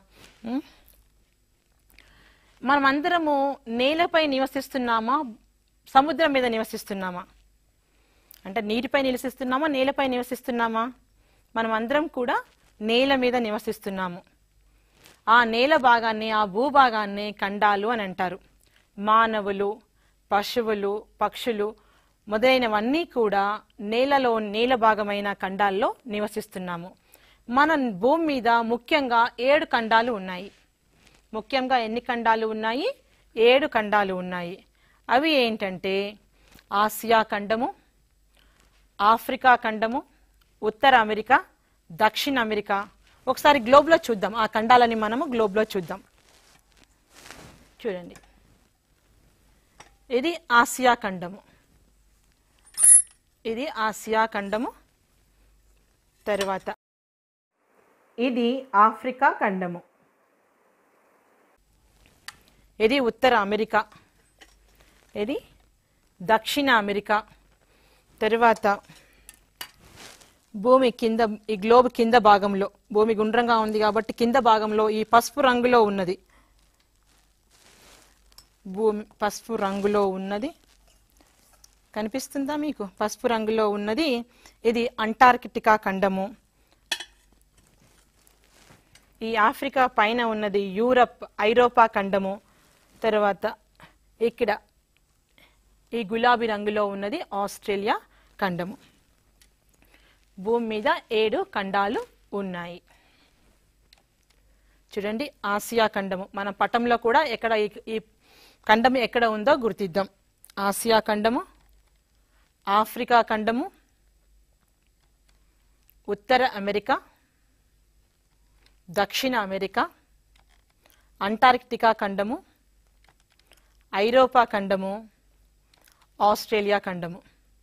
మనమందరము నేలపై నివసిస్తున్నామా, సముద్రం మీద నివసిస్తున్నామా? అంటే నీటిపై నివసిస్తున్నామా, నేలపై నివసిస్తున్నామా? మనం అందరం కూడా నేల మీద నివసిస్తున్నాము. ఆ నేల భాగాన్ని, ఆ భూభాగాన్ని ఖండాలు అని అంటారు. మానవులు, పశువులు, పక్షులు మొదలైనవన్నీ కూడా నేలలో నేల భాగమైన ఖండాల్లో నివసిస్తున్నాము. మన భూమి మీద ముఖ్యంగా ఏడు ఖండాలు ఉన్నాయి. ముఖ్యంగా ఎన్ని ఖండాలు ఉన్నాయి? ఏడు ఖండాలు ఉన్నాయి. అవి ఏంటంటే ఆసియా ఖండము, ఆఫ్రికా ఖండము, ఉత్తర అమెరికా, దక్షిణ అమెరికా. ఒకసారి గ్లోబ్లో చూద్దాం, ఆ ఖండాలని మనము గ్లోబ్లో చూద్దాం. చూడండి, ఇది ఆసియా ఖండము, ఇది ఆసియా ఖండము. తర్వాత ఇది ఆఫ్రికా ఖండము, ఇది ఉత్తర అమెరికా, ఇది దక్షిణ అమెరికా. తరువాత భూమి కింద, ఈ గ్లోబ్ కింద భాగంలో, భూమి గుండ్రంగా ఉంది కాబట్టి కింద భాగంలో ఈ పసుపు రంగులో ఉన్నది, భూమి పసుపు రంగులో ఉన్నది కనిపిస్తుందా మీకు? పసుపు రంగులో ఉన్నది ఇది అంటార్కిటికా ఖండము. ఈ ఆఫ్రికా పైన ఉన్నది యూరప్, ఐరోపా ఖండము. తర్వాత ఇక్కడ ఈ గులాబీ రంగులో ఉన్నది ఆస్ట్రేలియా ఖండము. భూమి మీద ఏడు ఖండాలు ఉన్నాయి. చూడండి, ఆసియా ఖండము మన పటంలో కూడా ఎక్కడ ఈ ఖండం ఎక్కడ ఉందో గుర్తిద్దాం. ఆసియా ఖండము, ఆఫ్రికా ఖండము, ఉత్తర అమెరికా, దక్షిణ అమెరికా, అంటార్కిటికా ఖండము, ఐరోపా ఖండము, ఆస్ట్రేలియా ఖండము.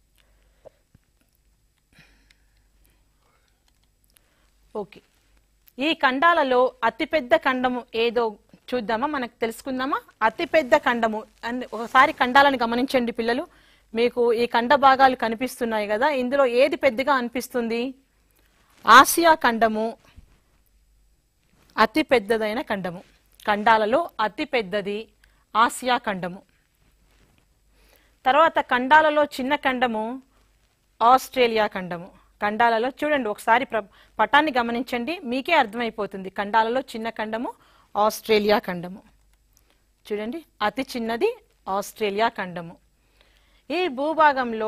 ఓకే, ఈ ఖండాలలో అతిపెద్ద ఖండము ఏదో చూద్దామా, మనకు తెలుసుకుందామా? అతిపెద్ద ఖండము అండ్ ఒకసారి ఖండాలను గమనించండి పిల్లలు. మీకు ఈ ఖండ భాగాలు కనిపిస్తున్నాయి కదా, ఇందులో ఏది పెద్దగా అనిపిస్తుంది? ఆసియా ఖండము అతి పెద్దదైన ఖండము. ఖండాలలో అతి పెద్దది ఆసియా ఖండము. తర్వాత ఖండాలలో చిన్న ఖండము ఆస్ట్రేలియా ఖండము. ఖండాలలో చూడండి, ఒకసారి పటాన్ని గమనించండి, మీకే అర్థమైపోతుంది. ఖండాలలో చిన్న ఖండము ఆస్ట్రేలియా ఖండము. చూడండి, అతి చిన్నది ఆస్ట్రేలియా ఖండము. ఈ భూభాగంలో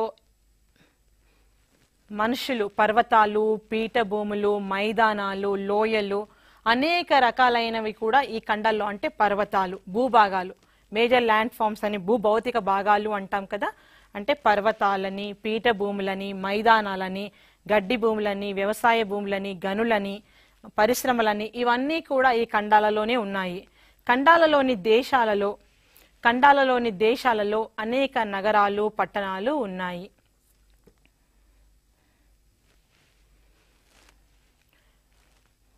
మనుషులు, పర్వతాలు, పీఠభూములు, మైదానాలు, లోయలు, అనేక రకాలైనవి కూడా ఈ ఖండాల్లో, అంటే పర్వతాలు, భూభాగాలు, మేజర్ ల్యాండ్ ఫామ్స్ అని భూభౌతిక భాగాలు అంటాం కదా. అంటే పర్వతాలని, పీఠభూములని, మైదానాలని, గడ్డి భూములని, వ్యవసాయ భూములని, గనులని, పరిశ్రమలని, ఇవన్నీ కూడా ఈ ఖండాలలోనే ఉన్నాయి. ఖండాలలోని దేశాలలో ఖండాలలోని దేశాలలో అనేక నగరాలు, పట్టణాలు ఉన్నాయి.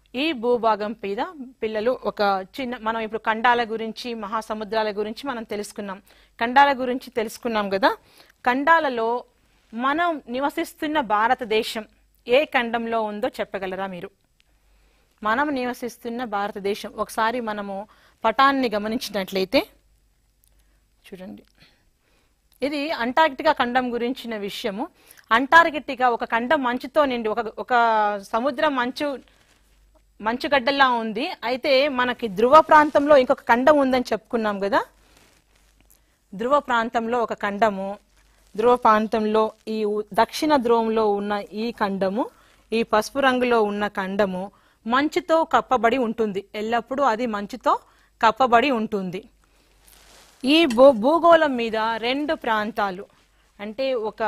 ఈ భూభాగం మీద పిల్లలు ఒక చిన్న మనం ఇప్పుడు ఖండాల గురించి మహాసముద్రాల గురించి మనం తెలుసుకున్నాం. ఖండాల గురించి తెలుసుకున్నాం కదా. ఖండాలలో మనం నివసిస్తున్న భారతదేశం ఏ ఖండంలో ఉందో చెప్పగలరా మీరు? మనం నివసిస్తున్న భారతదేశం ఒకసారి మనము పటాన్ని గమనించినట్లయితే చూడండి, ఇది అంటార్కిటికా ఖండం గురించిన విషయము. అంటార్కిటికా ఒక ఖండం మంచుతో నిండి ఒక ఒక సముద్రం మంచు మంచుగడ్డల్లా ఉంది. అయితే మనకి ధ్రువ ప్రాంతంలో ఇంకొక ఖండం ఉందని చెప్పుకున్నాం కదా. ధ్రువ ప్రాంతంలో ఒక ఖండము, ధ్రువ ప్రాంతంలో ఈ దక్షిణ ధ్రువంలో ఉన్న ఈ ఖండము, ఈ పసుపు రంగులో ఉన్న ఖండము మంచుతో కప్పబడి ఉంటుంది. ఎల్లప్పుడూ అది మంచుతో కప్పబడి ఉంటుంది. ఈ భూ భూగోళం మీద రెండు ప్రాంతాలు అంటే ఒక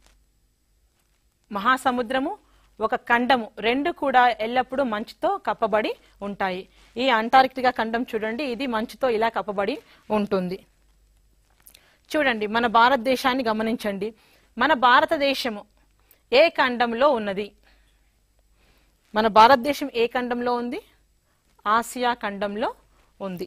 మహాసముద్రము, ఒక ఖండము, రెండు కూడా ఎల్లప్పుడూ మంచుతో కప్పబడి ఉంటాయి. ఈ అంటార్కిటికా ఖండం చూడండి, ఇది మంచుతో ఇలా కప్పబడి ఉంటుంది. చూడండి, మన భారతదేశాన్ని గమనించండి. మన భారతదేశము ఏ ఖండంలో ఉన్నది? మన భారతదేశం ఏ ఖండంలో ఉంది? ఆసియా ఖండంలో ఉంది.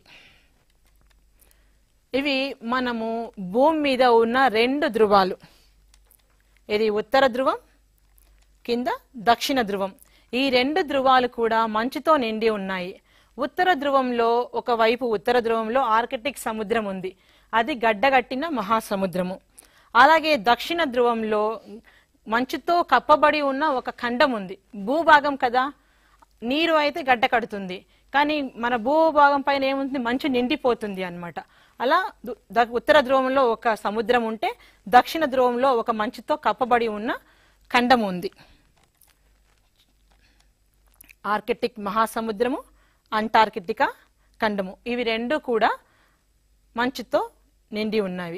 ఇవి మనము భూమి మీద ఉన్న రెండు ధ్రువాలు. ఇది ఉత్తర ధ్రువం, కింద దక్షిణ ధ్రువం. ఈ రెండు ధ్రువాలు కూడా మంచుతో నిండి ఉన్నాయి. ఉత్తర ధ్రువంలో ఒకవైపు ఉత్తర ధ్రువంలో ఆర్కిటిక్ సముద్రం ఉంది, అది గడ్డగట్టిన మహాసముద్రము. అలాగే దక్షిణ ధ్రువంలో మంచుతో కప్పబడి ఉన్న ఒక ఖండం ఉంది. భూభాగం కదా, నీరు అయితే గడ్డ కడుతుంది, కానీ మన భూభాగం పైన ఏముంది? మంచు నిండిపోతుంది అన్నమాట. అలా ఉత్తర ధ్రువంలో ఒక సముద్రం ఉంటే దక్షిణ ధ్రువంలో ఒక మంచుతో కప్పబడి ఉన్న ఖండం ఉంది. ఆర్కిటిక్ మహాసముద్రము, అంటార్కిటికా ఖండము, ఇవి రెండు కూడా మంచుతో నిండి ఉన్నవి.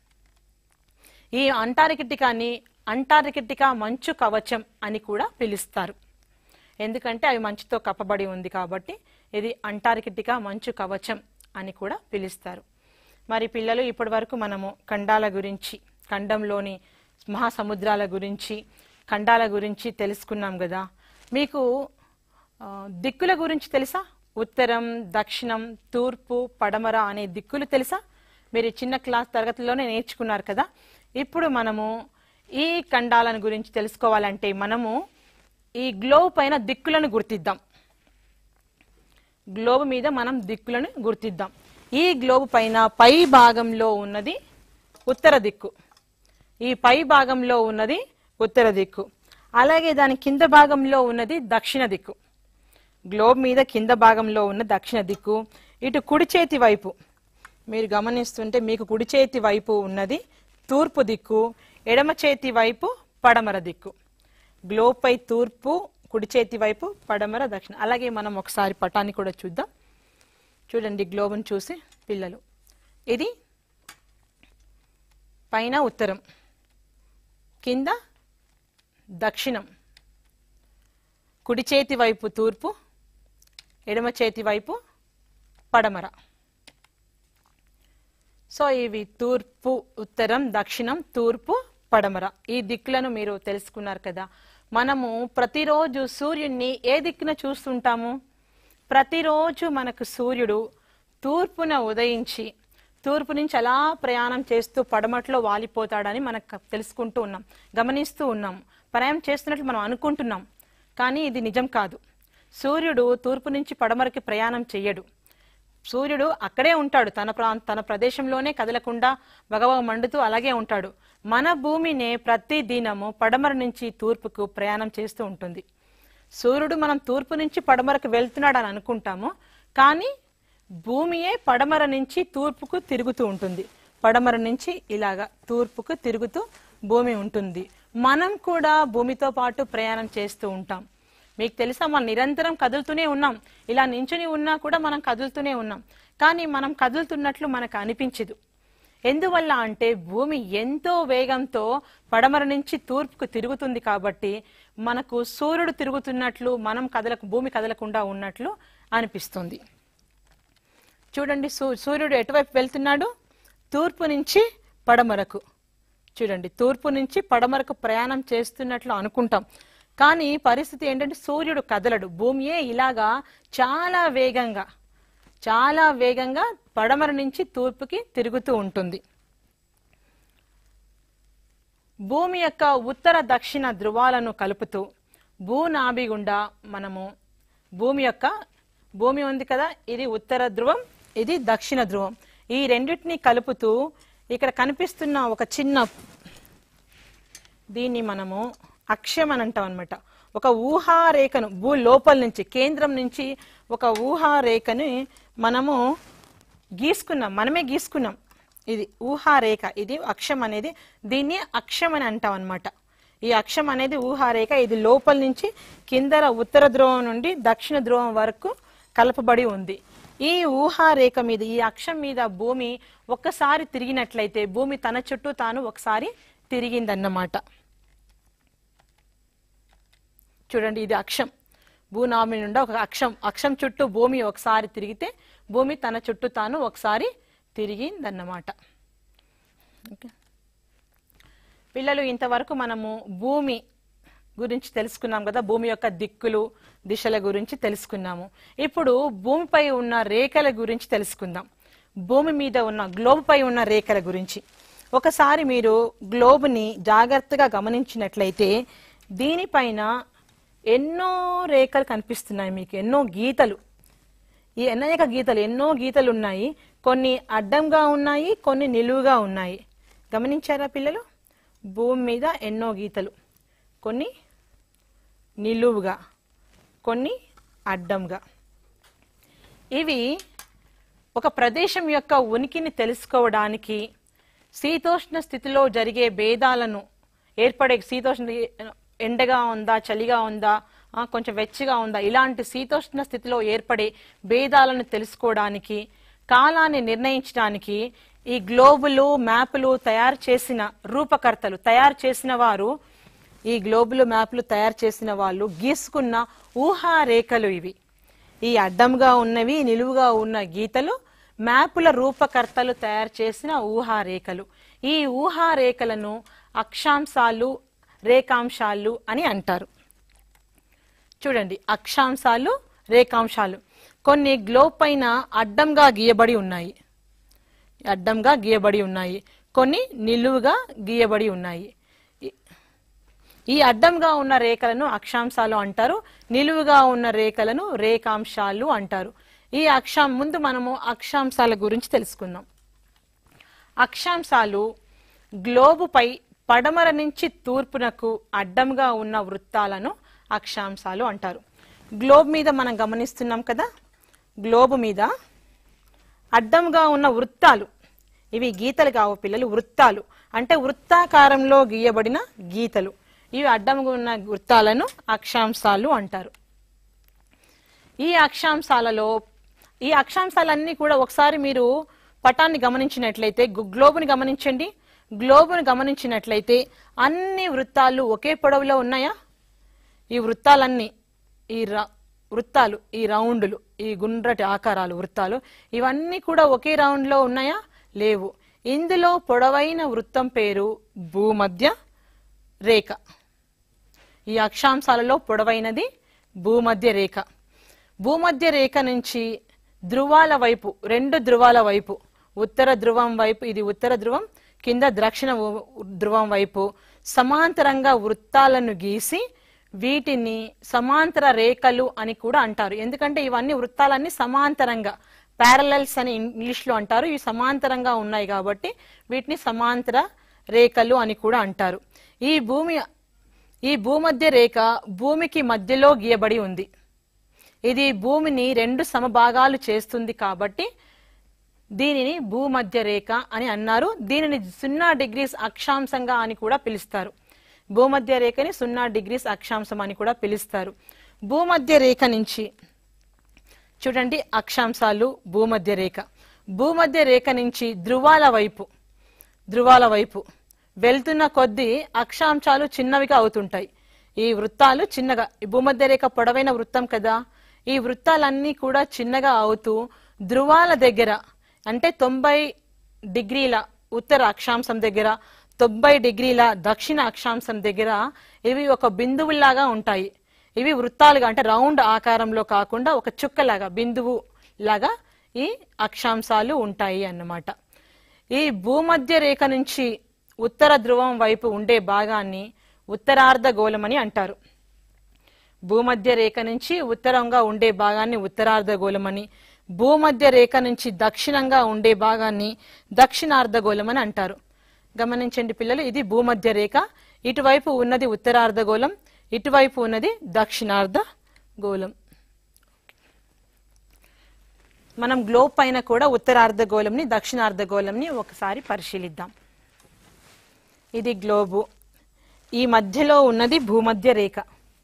ఈ అంటార్కిటికాని అంటార్కిటికా మంచు కవచం అని కూడా పిలుస్తారు. ఎందుకంటే అవి మంచుతో కప్పబడి ఉంది కాబట్టి ఇది అంటార్కిటికా మంచు కవచం అని కూడా పిలుస్తారు. మరి పిల్లలు, ఇప్పటి వరకు మనము ఖండాల గురించి, ఖండంలోని మహాసముద్రాల గురించి, ఖండాల గురించి తెలుసుకున్నాం కదా. మీకు దిక్కుల గురించి తెలుసా? ఉత్తరం, దక్షిణం, తూర్పు, పడమర అనే దిక్కులు తెలుసా? మీరు చిన్న క్లాస్ తరగతిలోనే నేర్చుకున్నారు కదా. ఇప్పుడు మనము ఈ ఖండాలను గురించి తెలుసుకోవాలంటే మనము ఈ గ్లోబ్ పైన దిక్కులను గుర్తిద్దాం. గ్లోబ్ మీద మనం దిక్కులను గుర్తిద్దాం. ఈ గ్లోబ్ పైన పై భాగంలో ఉన్నది ఉత్తర దిక్కు, ఈ పై భాగంలో ఉన్నది ఉత్తర దిక్కు. అలాగే దాని కింద భాగంలో ఉన్నది దక్షిణ దిక్కు. గ్లోబ్ మీద కింద భాగంలో ఉన్న దక్షిణ దిక్కు. ఇటు కుడి చేతి వైపు మీరు గమనిస్తుంటే మీకు కుడి చేతి వైపు ఉన్నది తూర్పు దిక్కు, ఎడమ చేతి వైపు పడమర దిక్కు. గ్లోబ్ పై తూర్పు, కుడి చేతి వైపు పడమర, దక్షిణ. అలాగే మనం ఒకసారి పటాన్ని కూడా చూద్దాం. చూడండి గ్లోబ్ను చూసి పిల్లలు, ఇది పైన ఉత్తరం, కింద దక్షిణం, కుడి చేతి వైపు తూర్పు, ఎడమ చేతి వైపు పడమర. సో ఇవి తూర్పు, ఉత్తరం, దక్షిణం, తూర్పు, పడమర. ఈ దిక్కులను మీరు తెలుసుకున్నారు కదా. మనము ప్రతిరోజు సూర్యుడిని ఏ దిక్కున చూస్తుంటాము? ప్రతిరోజు మనకు సూర్యుడు తూర్పున ఉదయించి తూర్పు నుంచి అలా ప్రయాణం చేస్తూ పడమట్లో వాలిపోతాడని మనకు తెలుసుకుంటూ ఉన్నాం, గమనిస్తూ ఉన్నాం. ప్రయాణం చేస్తున్నట్లు మనం అనుకుంటున్నాం, కానీ ఇది నిజం కాదు. సూర్యుడు తూర్పు నుంచి పడమరకి ప్రయాణం చెయ్యడు. సూర్యుడు అక్కడే ఉంటాడు, తన ప్రా తన ప్రదేశంలోనే కదలకుండా భగవ మండుతూ అలాగే ఉంటాడు. మన భూమినే ప్రతి దినము పడమర నుంచి తూర్పుకు ప్రయాణం చేస్తూ ఉంటుంది. సూర్యుడు మనం తూర్పు నుంచి పడమరకు వెళ్తున్నాడు అని అనుకుంటాము, కానీ భూమియే పడమర నుంచి తూర్పుకు తిరుగుతూ ఉంటుంది. పడమర నుంచి ఇలాగా తూర్పుకు తిరుగుతూ భూమి ఉంటుంది. మనం కూడా భూమితో పాటు ప్రయాణం చేస్తూ ఉంటాం. మీకు తెలుసా, మనం నిరంతరం కదులుతూనే ఉన్నాం. ఇలా నించుని ఉన్నా కూడా మనం కదులుతూనే ఉన్నాం, కానీ మనం కదులుతున్నట్లు మనకు అనిపించదు. ఎందువల్ల అంటే భూమి ఎంతో వేగంతో పడమర నుంచి తూర్పుకు తిరుగుతుంది కాబట్టి మనకు సూర్యుడు తిరుగుతున్నట్లు, మనం కదలకు భూమి కదలకుండా ఉన్నట్లు అనిపిస్తుంది. చూడండి, సూర్యుడు ఎటువైపు వెళ్తున్నాడు? తూర్పు నుంచి పడమరకు. చూడండి, తూర్పు నుంచి పడమరకు ప్రయాణం చేస్తున్నట్లు అనుకుంటాం, కానీ పరిస్థితి ఏంటంటే సూర్యుడు కదలడు, భూమియే ఇలాగా చాలా వేగంగా చాలా వేగంగా పడమర నుంచి తూర్పుకి తిరుగుతూ ఉంటుంది. భూమి యొక్క ఉత్తర దక్షిణ ధృవాలను కలుపుతూ భూనాభి గుండా మనము భూమి యొక్క భూమి ఉంది కదా, ఇది ఉత్తర ధ్రువం, ఇది దక్షిణ ధ్రువం, ఈ రెండింటిని కలుపుతూ ఇక్కడ కనిపిస్తున్న ఒక చిన్న దీన్ని మనము అక్షం అని అంటాం అనమాట. ఒక ఊహారేఖను భూ లోపల నుంచి కేంద్రం నుంచి ఒక ఊహారేఖని మనము గీసుకున్నాం, మనమే గీసుకున్నాం. ఇది ఊహారేఖ, ఇది అక్షం అనేది, దీన్ని అక్షం అని అంటాం అనమాట. ఈ అక్షం అనేది ఊహారేఖ, ఇది లోపల నుంచి కిందర ఉత్తర ధ్రువం నుండి దక్షిణ ధ్రువం వరకు కలపబడి ఉంది. ఈ ఊహారేఖ మీద, ఈ అక్షం మీద భూమి ఒక్కసారి తిరిగినట్లయితే భూమి తన చుట్టూ తాను ఒకసారి తిరిగిందన్నమాట. చూడండి, ఇది అక్షం, భూనాభి నుండి ఒక అక్షం, అక్షం చుట్టూ భూమి ఒకసారి తిరిగితే భూమి తన చుట్టూ తాను ఒకసారి తిరిగిందన్నమాట. పిల్లలు, ఇంతవరకు మనము భూమి గురించి తెలుసుకున్నాం కదా, భూమి యొక్క దిక్కులు దిశల గురించి తెలుసుకున్నాము. ఇప్పుడు భూమిపై ఉన్న రేఖల గురించి తెలుసుకుందాం. భూమి మీద ఉన్న గ్లోబ్ పై ఉన్న రేఖల గురించి ఒకసారి మీరు గ్లోబ్ని జాగ్రత్తగా గమనించినట్లయితే దీనిపైన ఎన్నో రేఖలు కనిపిస్తున్నాయి మీకు, ఎన్నో గీతలు, ఈ అనేక గీతలు ఎన్నో గీతలు ఉన్నాయి. కొన్ని అడ్డంగా ఉన్నాయి, కొన్ని నిలువుగా ఉన్నాయి. గమనించారా పిల్లలు? భూమి మీద ఎన్నో గీతలు, కొన్ని నిలువుగా, కొన్ని అడ్డంగా. ఇవి ఒక ప్రదేశం యొక్క ఉనికిని తెలుసుకోవడానికి, శీతోష్ణ స్థితిలో జరిగే భేదాలను ఏర్పడే, శీతోష్ణ ఎండగా ఉందా, చలిగా ఉందా, కొంచెం వెచ్చగా ఉందా, ఇలాంటి శీతోష్ణ స్థితిలో ఏర్పడే భేదాలను తెలుసుకోవడానికి, కాలాన్ని నిర్ణయించడానికి ఈ గ్లోబులు మ్యాపులు తయారు చేసిన రూపకర్తలు, తయారు చేసిన వారు, ఈ గ్లోబులు మ్యాప్లు తయారు చేసిన వాళ్ళు గీసుకున్న ఊహారేఖలు ఇవి. ఈ అడ్డంగా ఉన్నవి, నిలువుగా ఉన్న గీతలు మ్యాపుల రూపకర్తలు తయారు చేసిన ఊహారేఖలు. ఈ ఊహారేఖలను అక్షాంశాలు, రేఖాంశాలు అని అంటారు. చూడండి, అక్షాంశాలు, రేఖాంశాలు. కొన్ని గ్లోబ్ పైన అడ్డంగా గీయబడి ఉన్నాయి, అడ్డంగా గీయబడి ఉన్నాయి, కొన్ని నిలువుగా గీయబడి ఉన్నాయి. ఈ అడ్డంగా ఉన్న రేఖలను అక్షాంశాలు అంటారు, నిలువుగా ఉన్న రేఖలను రేఖాంశాలు అంటారు. ఈ అక్షాం ముందు మనము అక్షాంశాల గురించి తెలుసుకుందాం. అక్షాంశాలు గ్లోబుపై పడమర నుంచి తూర్పునకు అడ్డంగా ఉన్న వృత్తాలను అక్షాంశాలు అంటారు. గ్లోబ్ మీద మనం గమనిస్తున్నాం కదా, గ్లోబు మీద అడ్డంగా ఉన్న వృత్తాలు, ఇవి గీతలు కావు పిల్లలు, వృత్తాలు అంటే వృత్తాకారంలో గీయబడిన గీతలు. ఇవి అడ్డంగా ఉన్న వృత్తాలను అక్షాంశాలు అంటారు. ఈ అక్షాంశాలలో, ఈ అక్షాంశాలన్నీ కూడా ఒకసారి మీరు పటాన్ని గమనించినట్లయితే, గ్లోబుని గమనించండి, గ్లోబుని గమనించినట్లయితే అన్ని వృత్తాలు ఒకే పొడవులో ఉన్నాయా? ఈ వృత్తాలన్నీ, ఈ వృత్తాలు, ఈ రౌండ్లు, ఈ గుండ్రటి ఆకారాలు వృత్తాలు, ఇవన్నీ కూడా ఒకే రౌండ్ లో ఉన్నాయా? లేవు. ఇందులో పొడవైన వృత్తం పేరు భూమధ్య రేఖ. ఈ అక్షాంశాలలో పొడవైనది భూమధ్య రేఖ. భూమధ్య రేఖ నుంచి ధ్రువాల వైపు, రెండు ధ్రువాల వైపు, ఉత్తర ధ్రువం వైపు, ఇది ఉత్తర ధ్రువం, కింద దక్షిణ ధ్రువం వైపు సమాంతరంగా వృత్తాలను గీసి వీటిని సమాంతర రేఖలు అని కూడా అంటారు. ఎందుకంటే ఇవన్నీ వృత్తాలన్నీ సమాంతరంగా, ప్యారలల్స్ అని ఇంగ్లీష్ లో అంటారు. ఇవి సమాంతరంగా ఉన్నాయి కాబట్టి వీటిని సమాంతర రేఖలు అని కూడా అంటారు. ఈ భూమి, ఈ భూమధ్య రేఖ భూమికి మధ్యలో గీయబడి ఉంది. ఇది భూమిని రెండు సమభాగాలు చేస్తుంది కాబట్టి దీనిని భూమధ్య రేఖ అని అన్నారు. దీనిని సున్నా డిగ్రీస్ అక్షాంశంగా అని కూడా పిలుస్తారు. భూమధ్య రేఖని సున్నా డిగ్రీస్ అక్షాంశం అని కూడా పిలుస్తారు. భూమధ్య రేఖ నుంచి చూడండి, అక్షాంశాలు, భూమధ్య రేఖ. భూమధ్య రేఖ నుంచి ధ్రువాల వైపు, ధ్రువాల వైపు వెళ్తున్న కొద్దీ అక్షాంశాలు చిన్నవిగా అవుతుంటాయి. ఈ వృత్తాలు చిన్నగా, ఈ భూమధ్య రేఖ పొడవైన వృత్తం కదా, ఈ వృత్తాలన్నీ కూడా చిన్నగా అవుతూ ధ్రువాల దగ్గర, అంటే తొంభై డిగ్రీల ఉత్తర అక్షాంశం దగ్గర, తొంభై డిగ్రీల దక్షిణ అక్షాంశం దగ్గర ఇవి ఒక బిందువులాగా ఉంటాయి. ఇవి వృత్తాలుగా అంటే రౌండ్ ఆకారంలో కాకుండా ఒక చుక్కలాగా బిందువు లాగా ఈ అక్షాంశాలు ఉంటాయి అన్నమాట. ఈ భూమధ్య రేఖ నుంచి ఉత్తర ధ్రువం వైపు ఉండే భాగాన్ని ఉత్తరార్ధ గోళం అని అంటారు. భూమధ్య రేఖ నుంచి ఉత్తరంగా ఉండే భాగాన్ని ఉత్తరార్ధ గోళం అని, భూమధ్య రేఖ నుంచి దక్షిణంగా ఉండే భాగాన్ని దక్షిణార్ధ గోళం అని అంటారు. గమనించండి పిల్లలు, ఇది భూమధ్య రేఖ, ఇటువైపు ఉన్నది ఉత్తరార్ధ గోళం, ఇటువైపు ఉన్నది దక్షిణార్ధ గోళం. మనం గ్లోబ్ పైన కూడా ఉత్తరార్ధ గోళంని దక్షిణార్ధ గోళంని ఒకసారి పరిశీలిద్దాం. ఇది గ్లోబు, ఈ మధ్యలో ఉన్నది భూమధ్య రేఖ,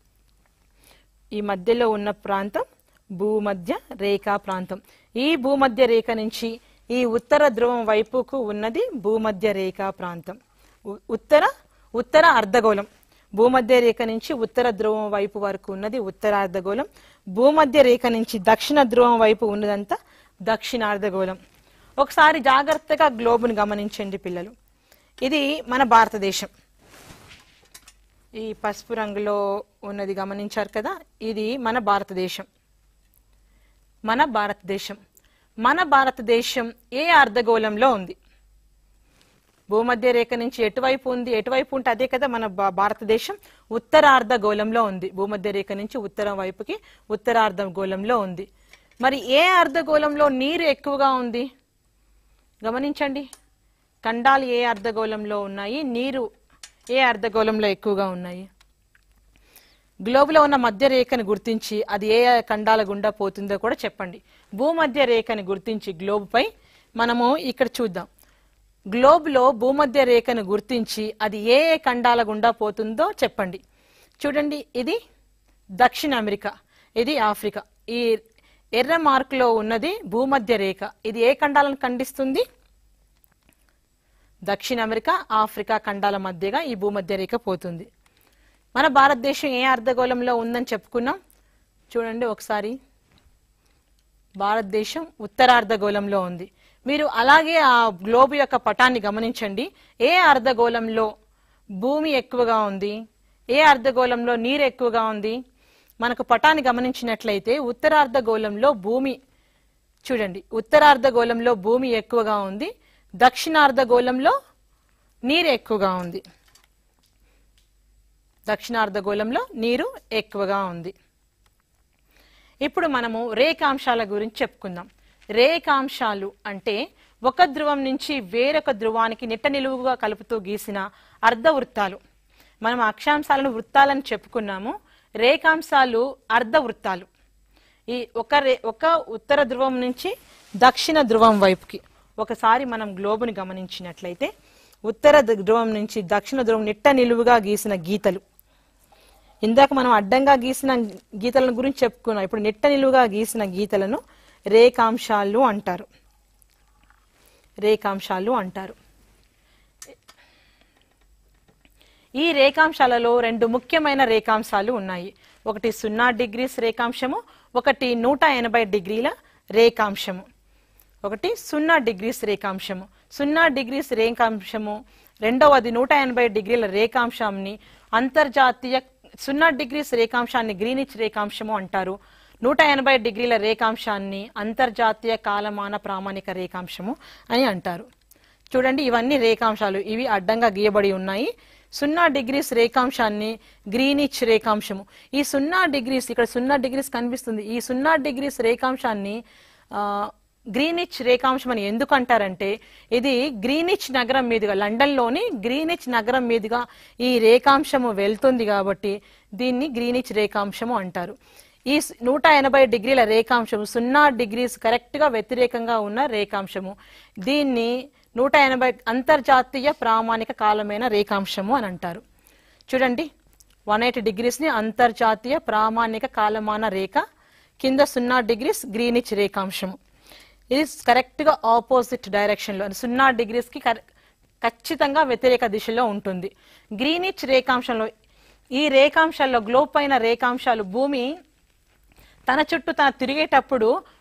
ఈ మధ్యలో ఉన్న ప్రాంతం భూమధ్య రేఖా ప్రాంతం. ఈ భూమధ్య రేఖ నుంచి ఈ ఉత్తర ధ్రువం వైపుకు ఉన్నది భూమధ్య రేఖా ప్రాంతం. ఉత్తర ఉత్తర అర్ధగోళం, భూమధ్య రేఖ నుంచి ఉత్తర ధ్రువం వైపు వరకు ఉన్నది ఉత్తరార్ధగోళం, భూమధ్య రేఖ నుంచి దక్షిణ ధ్రువం వైపు ఉన్నదంతా దక్షిణార్ధగోళం. ఒకసారి జాగ్రత్తగా గ్లోబును గమనించండి పిల్లలు. ఇది మన భారతదేశం, ఈ పసుపు రంగులో ఉన్నది గమనించారు కదా, ఇది మన భారతదేశం. మన భారతదేశం మన భారతదేశం ఏ అర్ధగోళంలో ఉంది? భూమధ్య రేఖ నుంచి ఎటువైపు ఉంది? ఎటువైపు ఉంటే అదే కదా మన భారతదేశం. ఉత్తరార్ధ గోళంలో ఉంది. భూమధ్య రేఖ నుంచి ఉత్తరం వైపుకి ఉత్తరార్ధ గోళంలో ఉంది. మరి ఏ అర్ధగోళంలో నీరు ఎక్కువగా ఉంది? గమనించండి, ఖండాలు ఏ అర్ధగోళంలో ఉన్నాయి, నీరు ఏ అర్ధగోళంలో ఎక్కువగా ఉన్నాయి? గ్లోబులో ఉన్న మధ్య రేఖను గుర్తించి అది ఏ ఖండాల గుండా పోతుందో కూడా చెప్పండి. భూమధ్య రేఖని గుర్తించి గ్లోబుపై మనము ఇక్కడ చూద్దాం. గ్లోబ్లో భూమధ్య రేఖను గుర్తించి అది ఏ ఏ ఖండాల గుండా పోతుందో చెప్పండి. చూడండి, ఇది దక్షిణ అమెరికా, ఇది ఆఫ్రికా. ఈ ఎర్ర మార్కులో ఉన్నది భూమధ్య రేఖ. ఇది ఏ ఖండాలను ఖండిస్తుంది? దక్షిణ అమెరికా, ఆఫ్రికా ఖండాల మధ్యగా ఈ భూమధ్య రేఖ పోతుంది. మన భారతదేశం ఏ అర్ధగోళంలో ఉందని చెప్పుకున్నాం. చూడండి ఒకసారి, భారతదేశం ఉత్తరార్ధగోళంలో ఉంది. మీరు అలాగే ఆ గ్లోబ్ యొక్క పటాన్ని గమనించండి. ఏ అర్ధగోళంలో భూమి ఎక్కువగా ఉంది, ఏ అర్ధగోళంలో నీరు ఎక్కువగా ఉంది? మనకు పటాన్ని గమనించినట్లయితే ఉత్తరార్ధగోళంలో భూమి, చూడండి ఉత్తరార్ధగోళంలో భూమి ఎక్కువగా ఉంది, దక్షిణార్ధగోళంలో నీరు ఎక్కువగా ఉంది. దక్షిణార్ధగోళంలో నీరు ఎక్కువగా ఉంది. ఇప్పుడు మనము రేఖాంశాల గురించి చెప్పుకుందాం. రేఖాంశాలు అంటే ఒక ధ్రువం నుంచి వేరొక ధ్రువానికి నిట్ట నిలువుగా కలుపుతూ గీసిన అర్ధవృత్తాలు. మనం అక్షాంశాలను వృత్తాలని చెప్పుకున్నాము, రేఖాంశాలు అర్ధవృత్తాలు. ఈ ఒక రే ఒక ఉత్తర ధ్రువం నుంచి దక్షిణ ధ్రువం వైపుకి ఒకసారి మనం గ్లోబుని గమనించినట్లయితే ఉత్తర ధ్రువం నుంచి దక్షిణ ధ్రువం నిట్ట నిలువుగా గీసిన గీతలు. ఇందాక మనం అడ్డంగా గీసిన గీతలను గురించి చెప్పుకున్నాం. ఇప్పుడు నిట్ట నిలువుగా గీసిన గీతలను రేఖాంశాలు అంటారు. రేఖాంశాలు అంటారు. ఈ రేఖాంశాలలో రెండు ముఖ్యమైన రేఖాంశాలు ఉన్నాయి. ఒకటి సున్నా డిగ్రీస్ రేఖాంశము, ఒకటి నూట ఎనభై డిగ్రీల రేఖాంశము. ఒకటి సున్నా డిగ్రీస్ రేఖాంశము. సున్నా డిగ్రీస్ రేఖాంశము రెండవది నూట ఎనభై డిగ్రీల రేఖాంశాన్ని అంతర్జాతీయ సున్నా డిగ్రీస్ రేఖాంశాన్ని గ్రీనిచ్ రేఖాంశము అంటారు. నూట ఎనభై డిగ్రీల రేఖాంశాన్ని అంతర్జాతీయ కాలమాన ప్రామాణిక రేఖాంశము అని అంటారు. చూడండి, ఇవన్నీ రేఖాంశాలు, ఇవి అడ్డంగా గీయబడి ఉన్నాయి. సున్నా డిగ్రీస్ రేఖాంశాన్ని గ్రీనిచ్ రేఖాంశము. ఈ సున్నా డిగ్రీస్, ఇక్కడ సున్నా డిగ్రీస్ కనిపిస్తుంది, ఈ సున్నా డిగ్రీస్ రేఖాంశాన్ని ఆ గ్రీనిచ్ రేఖాంశం అని ఎందుకు అంటారంటే, ఇది గ్రీనిచ్ నగరం మీదుగా, లండన్లోని గ్రీనిచ్ నగరం మీదుగా ఈ రేఖాంశము వెళ్తుంది కాబట్టి దీన్ని గ్రీనిచ్ రేఖాంశము అంటారు. ఈ నూట ఎనభై డిగ్రీల రేఖాంశము సున్నా డిగ్రీస్ కరెక్ట్ గా వ్యతిరేకంగా ఉన్న రేఖాంశము. దీన్ని నూట ఎనభై అంతర్జాతీయ ప్రామాణిక కాలమైన రేఖాంశము అని అంటారు. చూడండి, వన్ ఎయిటీ డిగ్రీస్ ని అంతర్జాతీయ ప్రామాణిక కాలమాన రేఖ, కింద సున్నా డిగ్రీస్ గ్రీనిచ్ రేఖాంశము. ఇది కరెక్ట్ గా ఆపోజిట్ డైరెక్షన్ లో, సున్నా డిగ్రీస్ కి ఖచ్చితంగా వ్యతిరేక దిశలో ఉంటుంది. గ్రీనిచ్ రేఖాంశంలో, ఈ రేఖాంశాల్లో గ్లోబ్ పైన రేఖాంశాలు భూమి తన చుట్టూ తన తిరిగేటప్పుడు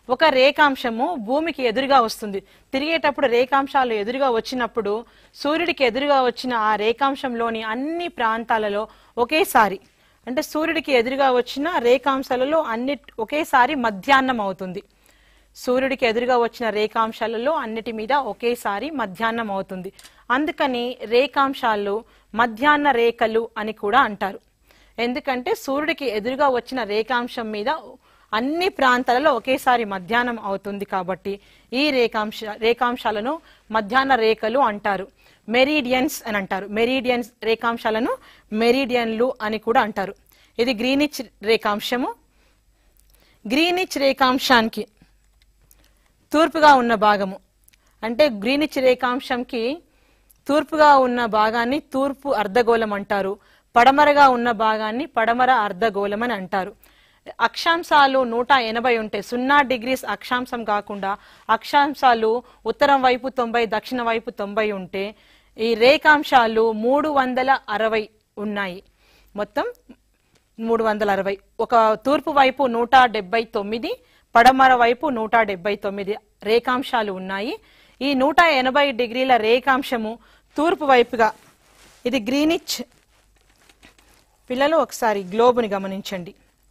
ఒక రేఖాంశము భూమికి ఎదురుగా వస్తుంది. తిరిగేటప్పుడు రేఖాంశాలు ఎదురుగా వచ్చినప్పుడు సూర్యుడికి ఎదురుగా వచ్చిన ఆ రేఖాంశంలోని అన్ని ప్రాంతాలలో ఒకేసారి, అంటే సూర్యుడికి ఎదురుగా వచ్చిన రేఖాంశాలలో అన్ని ఒకేసారి మధ్యాహ్నం అవుతుంది. సూర్యుడికి ఎదురుగా వచ్చిన రేఖాంశాలలో అన్నిటి మీద ఒకేసారి మధ్యాహ్నం అవుతుంది. అందుకని రేఖాంశాలు మధ్యాహ్న రేఖలు అని కూడా అంటారు. ఎందుకంటే సూర్యుడికి ఎదురుగా వచ్చిన రేఖాంశం మీద అన్ని ప్రాంతాలలో ఒకేసారి మధ్యాహ్నం అవుతుంది కాబట్టి ఈ రేఖాంశ రేఖాంశాలను మధ్యాహ్న రేఖలు అంటారు. మెరీడియన్స్ అని అంటారు. మెరీడియన్స్ రేఖాంశాలను మెరీడియన్లు అని కూడా అంటారు. ఇది గ్రీనిచ్ రేఖాంశము. గ్రీనిచ్ రేఖాంశానికి తూర్పుగా ఉన్న భాగము, అంటే గ్రీనిచ్ రేఖాంశంకి తూర్పుగా ఉన్న భాగాన్ని తూర్పు అర్ధగోళం అంటారు. పడమరగా ఉన్న భాగాన్ని పడమర అర్ధగోళం అని అంటారు. అక్షాంశాలు నూట ఎనభై ఉంటే, సున్నా డిగ్రీస్ అక్షాంశం కాకుండా అక్షాంశాలు ఉత్తరం వైపు తొంభై, దక్షిణ వైపు తొంభై ఉంటే ఈ రేఖాంశాలు మూడు వందల అరవై ఉన్నాయి. మొత్తం మూడు వందల అరవై. ఒక తూర్పు వైపు నూట డెబ్బై తొమ్మిది, పడమర వైపు నూట డెబ్బై తొమ్మిది రేఖాంశాలు ఉన్నాయి. ఈ నూట ఎనభై డిగ్రీల రేఖాంశము తూర్పు వైపుగా, ఇది గ్రీనిచ్. పిల్లలు ఒకసారి గ్లోబుని గమనించండి.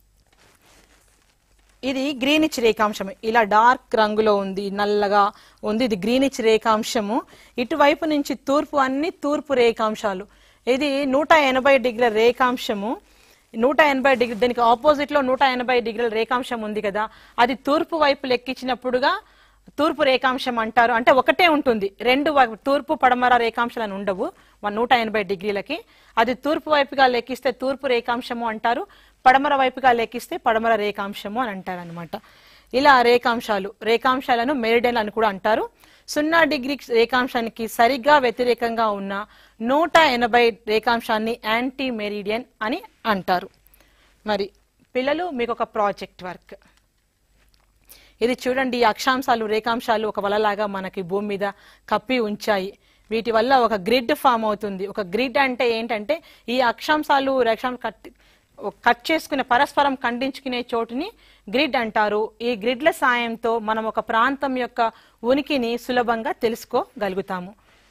ఇది గ్రీనిచ్ రేఖాంశము. ఇలా డార్క్ రంగులో ఉంది, నల్లగా ఉంది. ఇది గ్రీనిచ్ రేఖాంశము. ఇటువైపు నుంచి తూర్పు అన్ని తూర్పు రేఖాంశాలు. ఇది నూట ఎనభై డిగ్రీల రేఖాంశము. నూట ఎనభై డిగ్రీ దీనికి ఆపోజిట్ లో నూట ఎనభై డిగ్రీల రేఖాంశం ఉంది కదా, అది తూర్పు వైపు లెక్కించినప్పుడుగా తూర్పు రేఖాంశం అంటారు. అంటే ఒకటే ఉంటుంది, రెండు తూర్పు పడమర రేఖాంశాలను ఉండవు నూట ఎనభై డిగ్రీలకి. అది తూర్పు వైపుగా లెక్కిస్తే తూర్పు రేఖాంశము అంటారు, పడమర వైపుగా లెక్కిస్తే పడమర రేఖాంశము అని అంటారు అనమాట. ఇలా రేఖాంశాలు రేఖాంశాలను మెరిడియన్ అని కూడా అంటారు. సున్నా డిగ్రీ రేఖాంశానికి సరిగ్గా వ్యతిరేకంగా ఉన్న నూట ఎనభై రేఖాంశాన్ని యాంటీ మెరిడియన్ అని అంటారు. మరి పిల్లలు మీకు ఒక ప్రాజెక్ట్ వర్క్, ఇది చూడండి. ఈ అక్షాంశాలు రేఖాంశాలు ఒక వలలాగా మనకి భూమి మీద కప్పి ఉంచాయి. వీటి వల్ల ఒక గ్రిడ్ ఫామ్ అవుతుంది. ఒక గ్రిడ్ అంటే ఏంటంటే ఈ అక్షాంశాలు రేఖాంశాలు కట్ కట్ చేసుకునే పరస్పరం ఖండించుకునే చోటుని గ్రిడ్ అంటారు. ఈ గ్రిడ్ల సాయంతో మనం ఒక ప్రాంతం యొక్క ఉనికిని సులభంగా తెలుసుకోగలుగుతాము.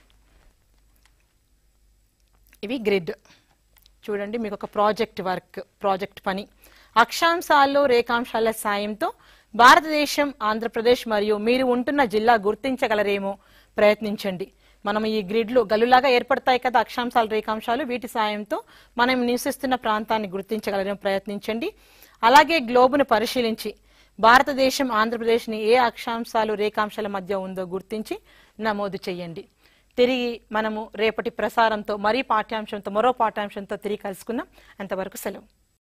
ఇవి గ్రిడ్. చూడండి మీకు ఒక ప్రాజెక్ట్ వర్క్, ప్రాజెక్ట్ పని. అక్షాంశాలు రేఖాంశాల సాయంతో భారతదేశం, ఆంధ్రప్రదేశ్ మరియు మీరు ఉంటున్న జిల్లా గుర్తించగలరేమో ప్రయత్నించండి. మనం ఈ గ్రిడ్లు గల్లులాగా ఏర్పడతాయి కదా అక్షాంశాలు రేఖాంశాలు, వీటి సాయంతో మనం నివసిస్తున్న ప్రాంతాన్ని గుర్తించగలరేమో ప్రయత్నించండి. అలాగే గ్లోబును పరిశీలించి భారతదేశం, ఆంధ్రప్రదేశ్ని ఏ అక్షాంశాలు రేఖాంశాల మధ్య ఉందో గుర్తించి నమోదు చేయండి. తిరిగి మనము రేపటి ప్రసారంతో మరీ పాఠ్యాంశంతో మరో పాఠ్యాంశంతో తిరిగి కలుసుకుందాం. అంతవరకు సెలవు.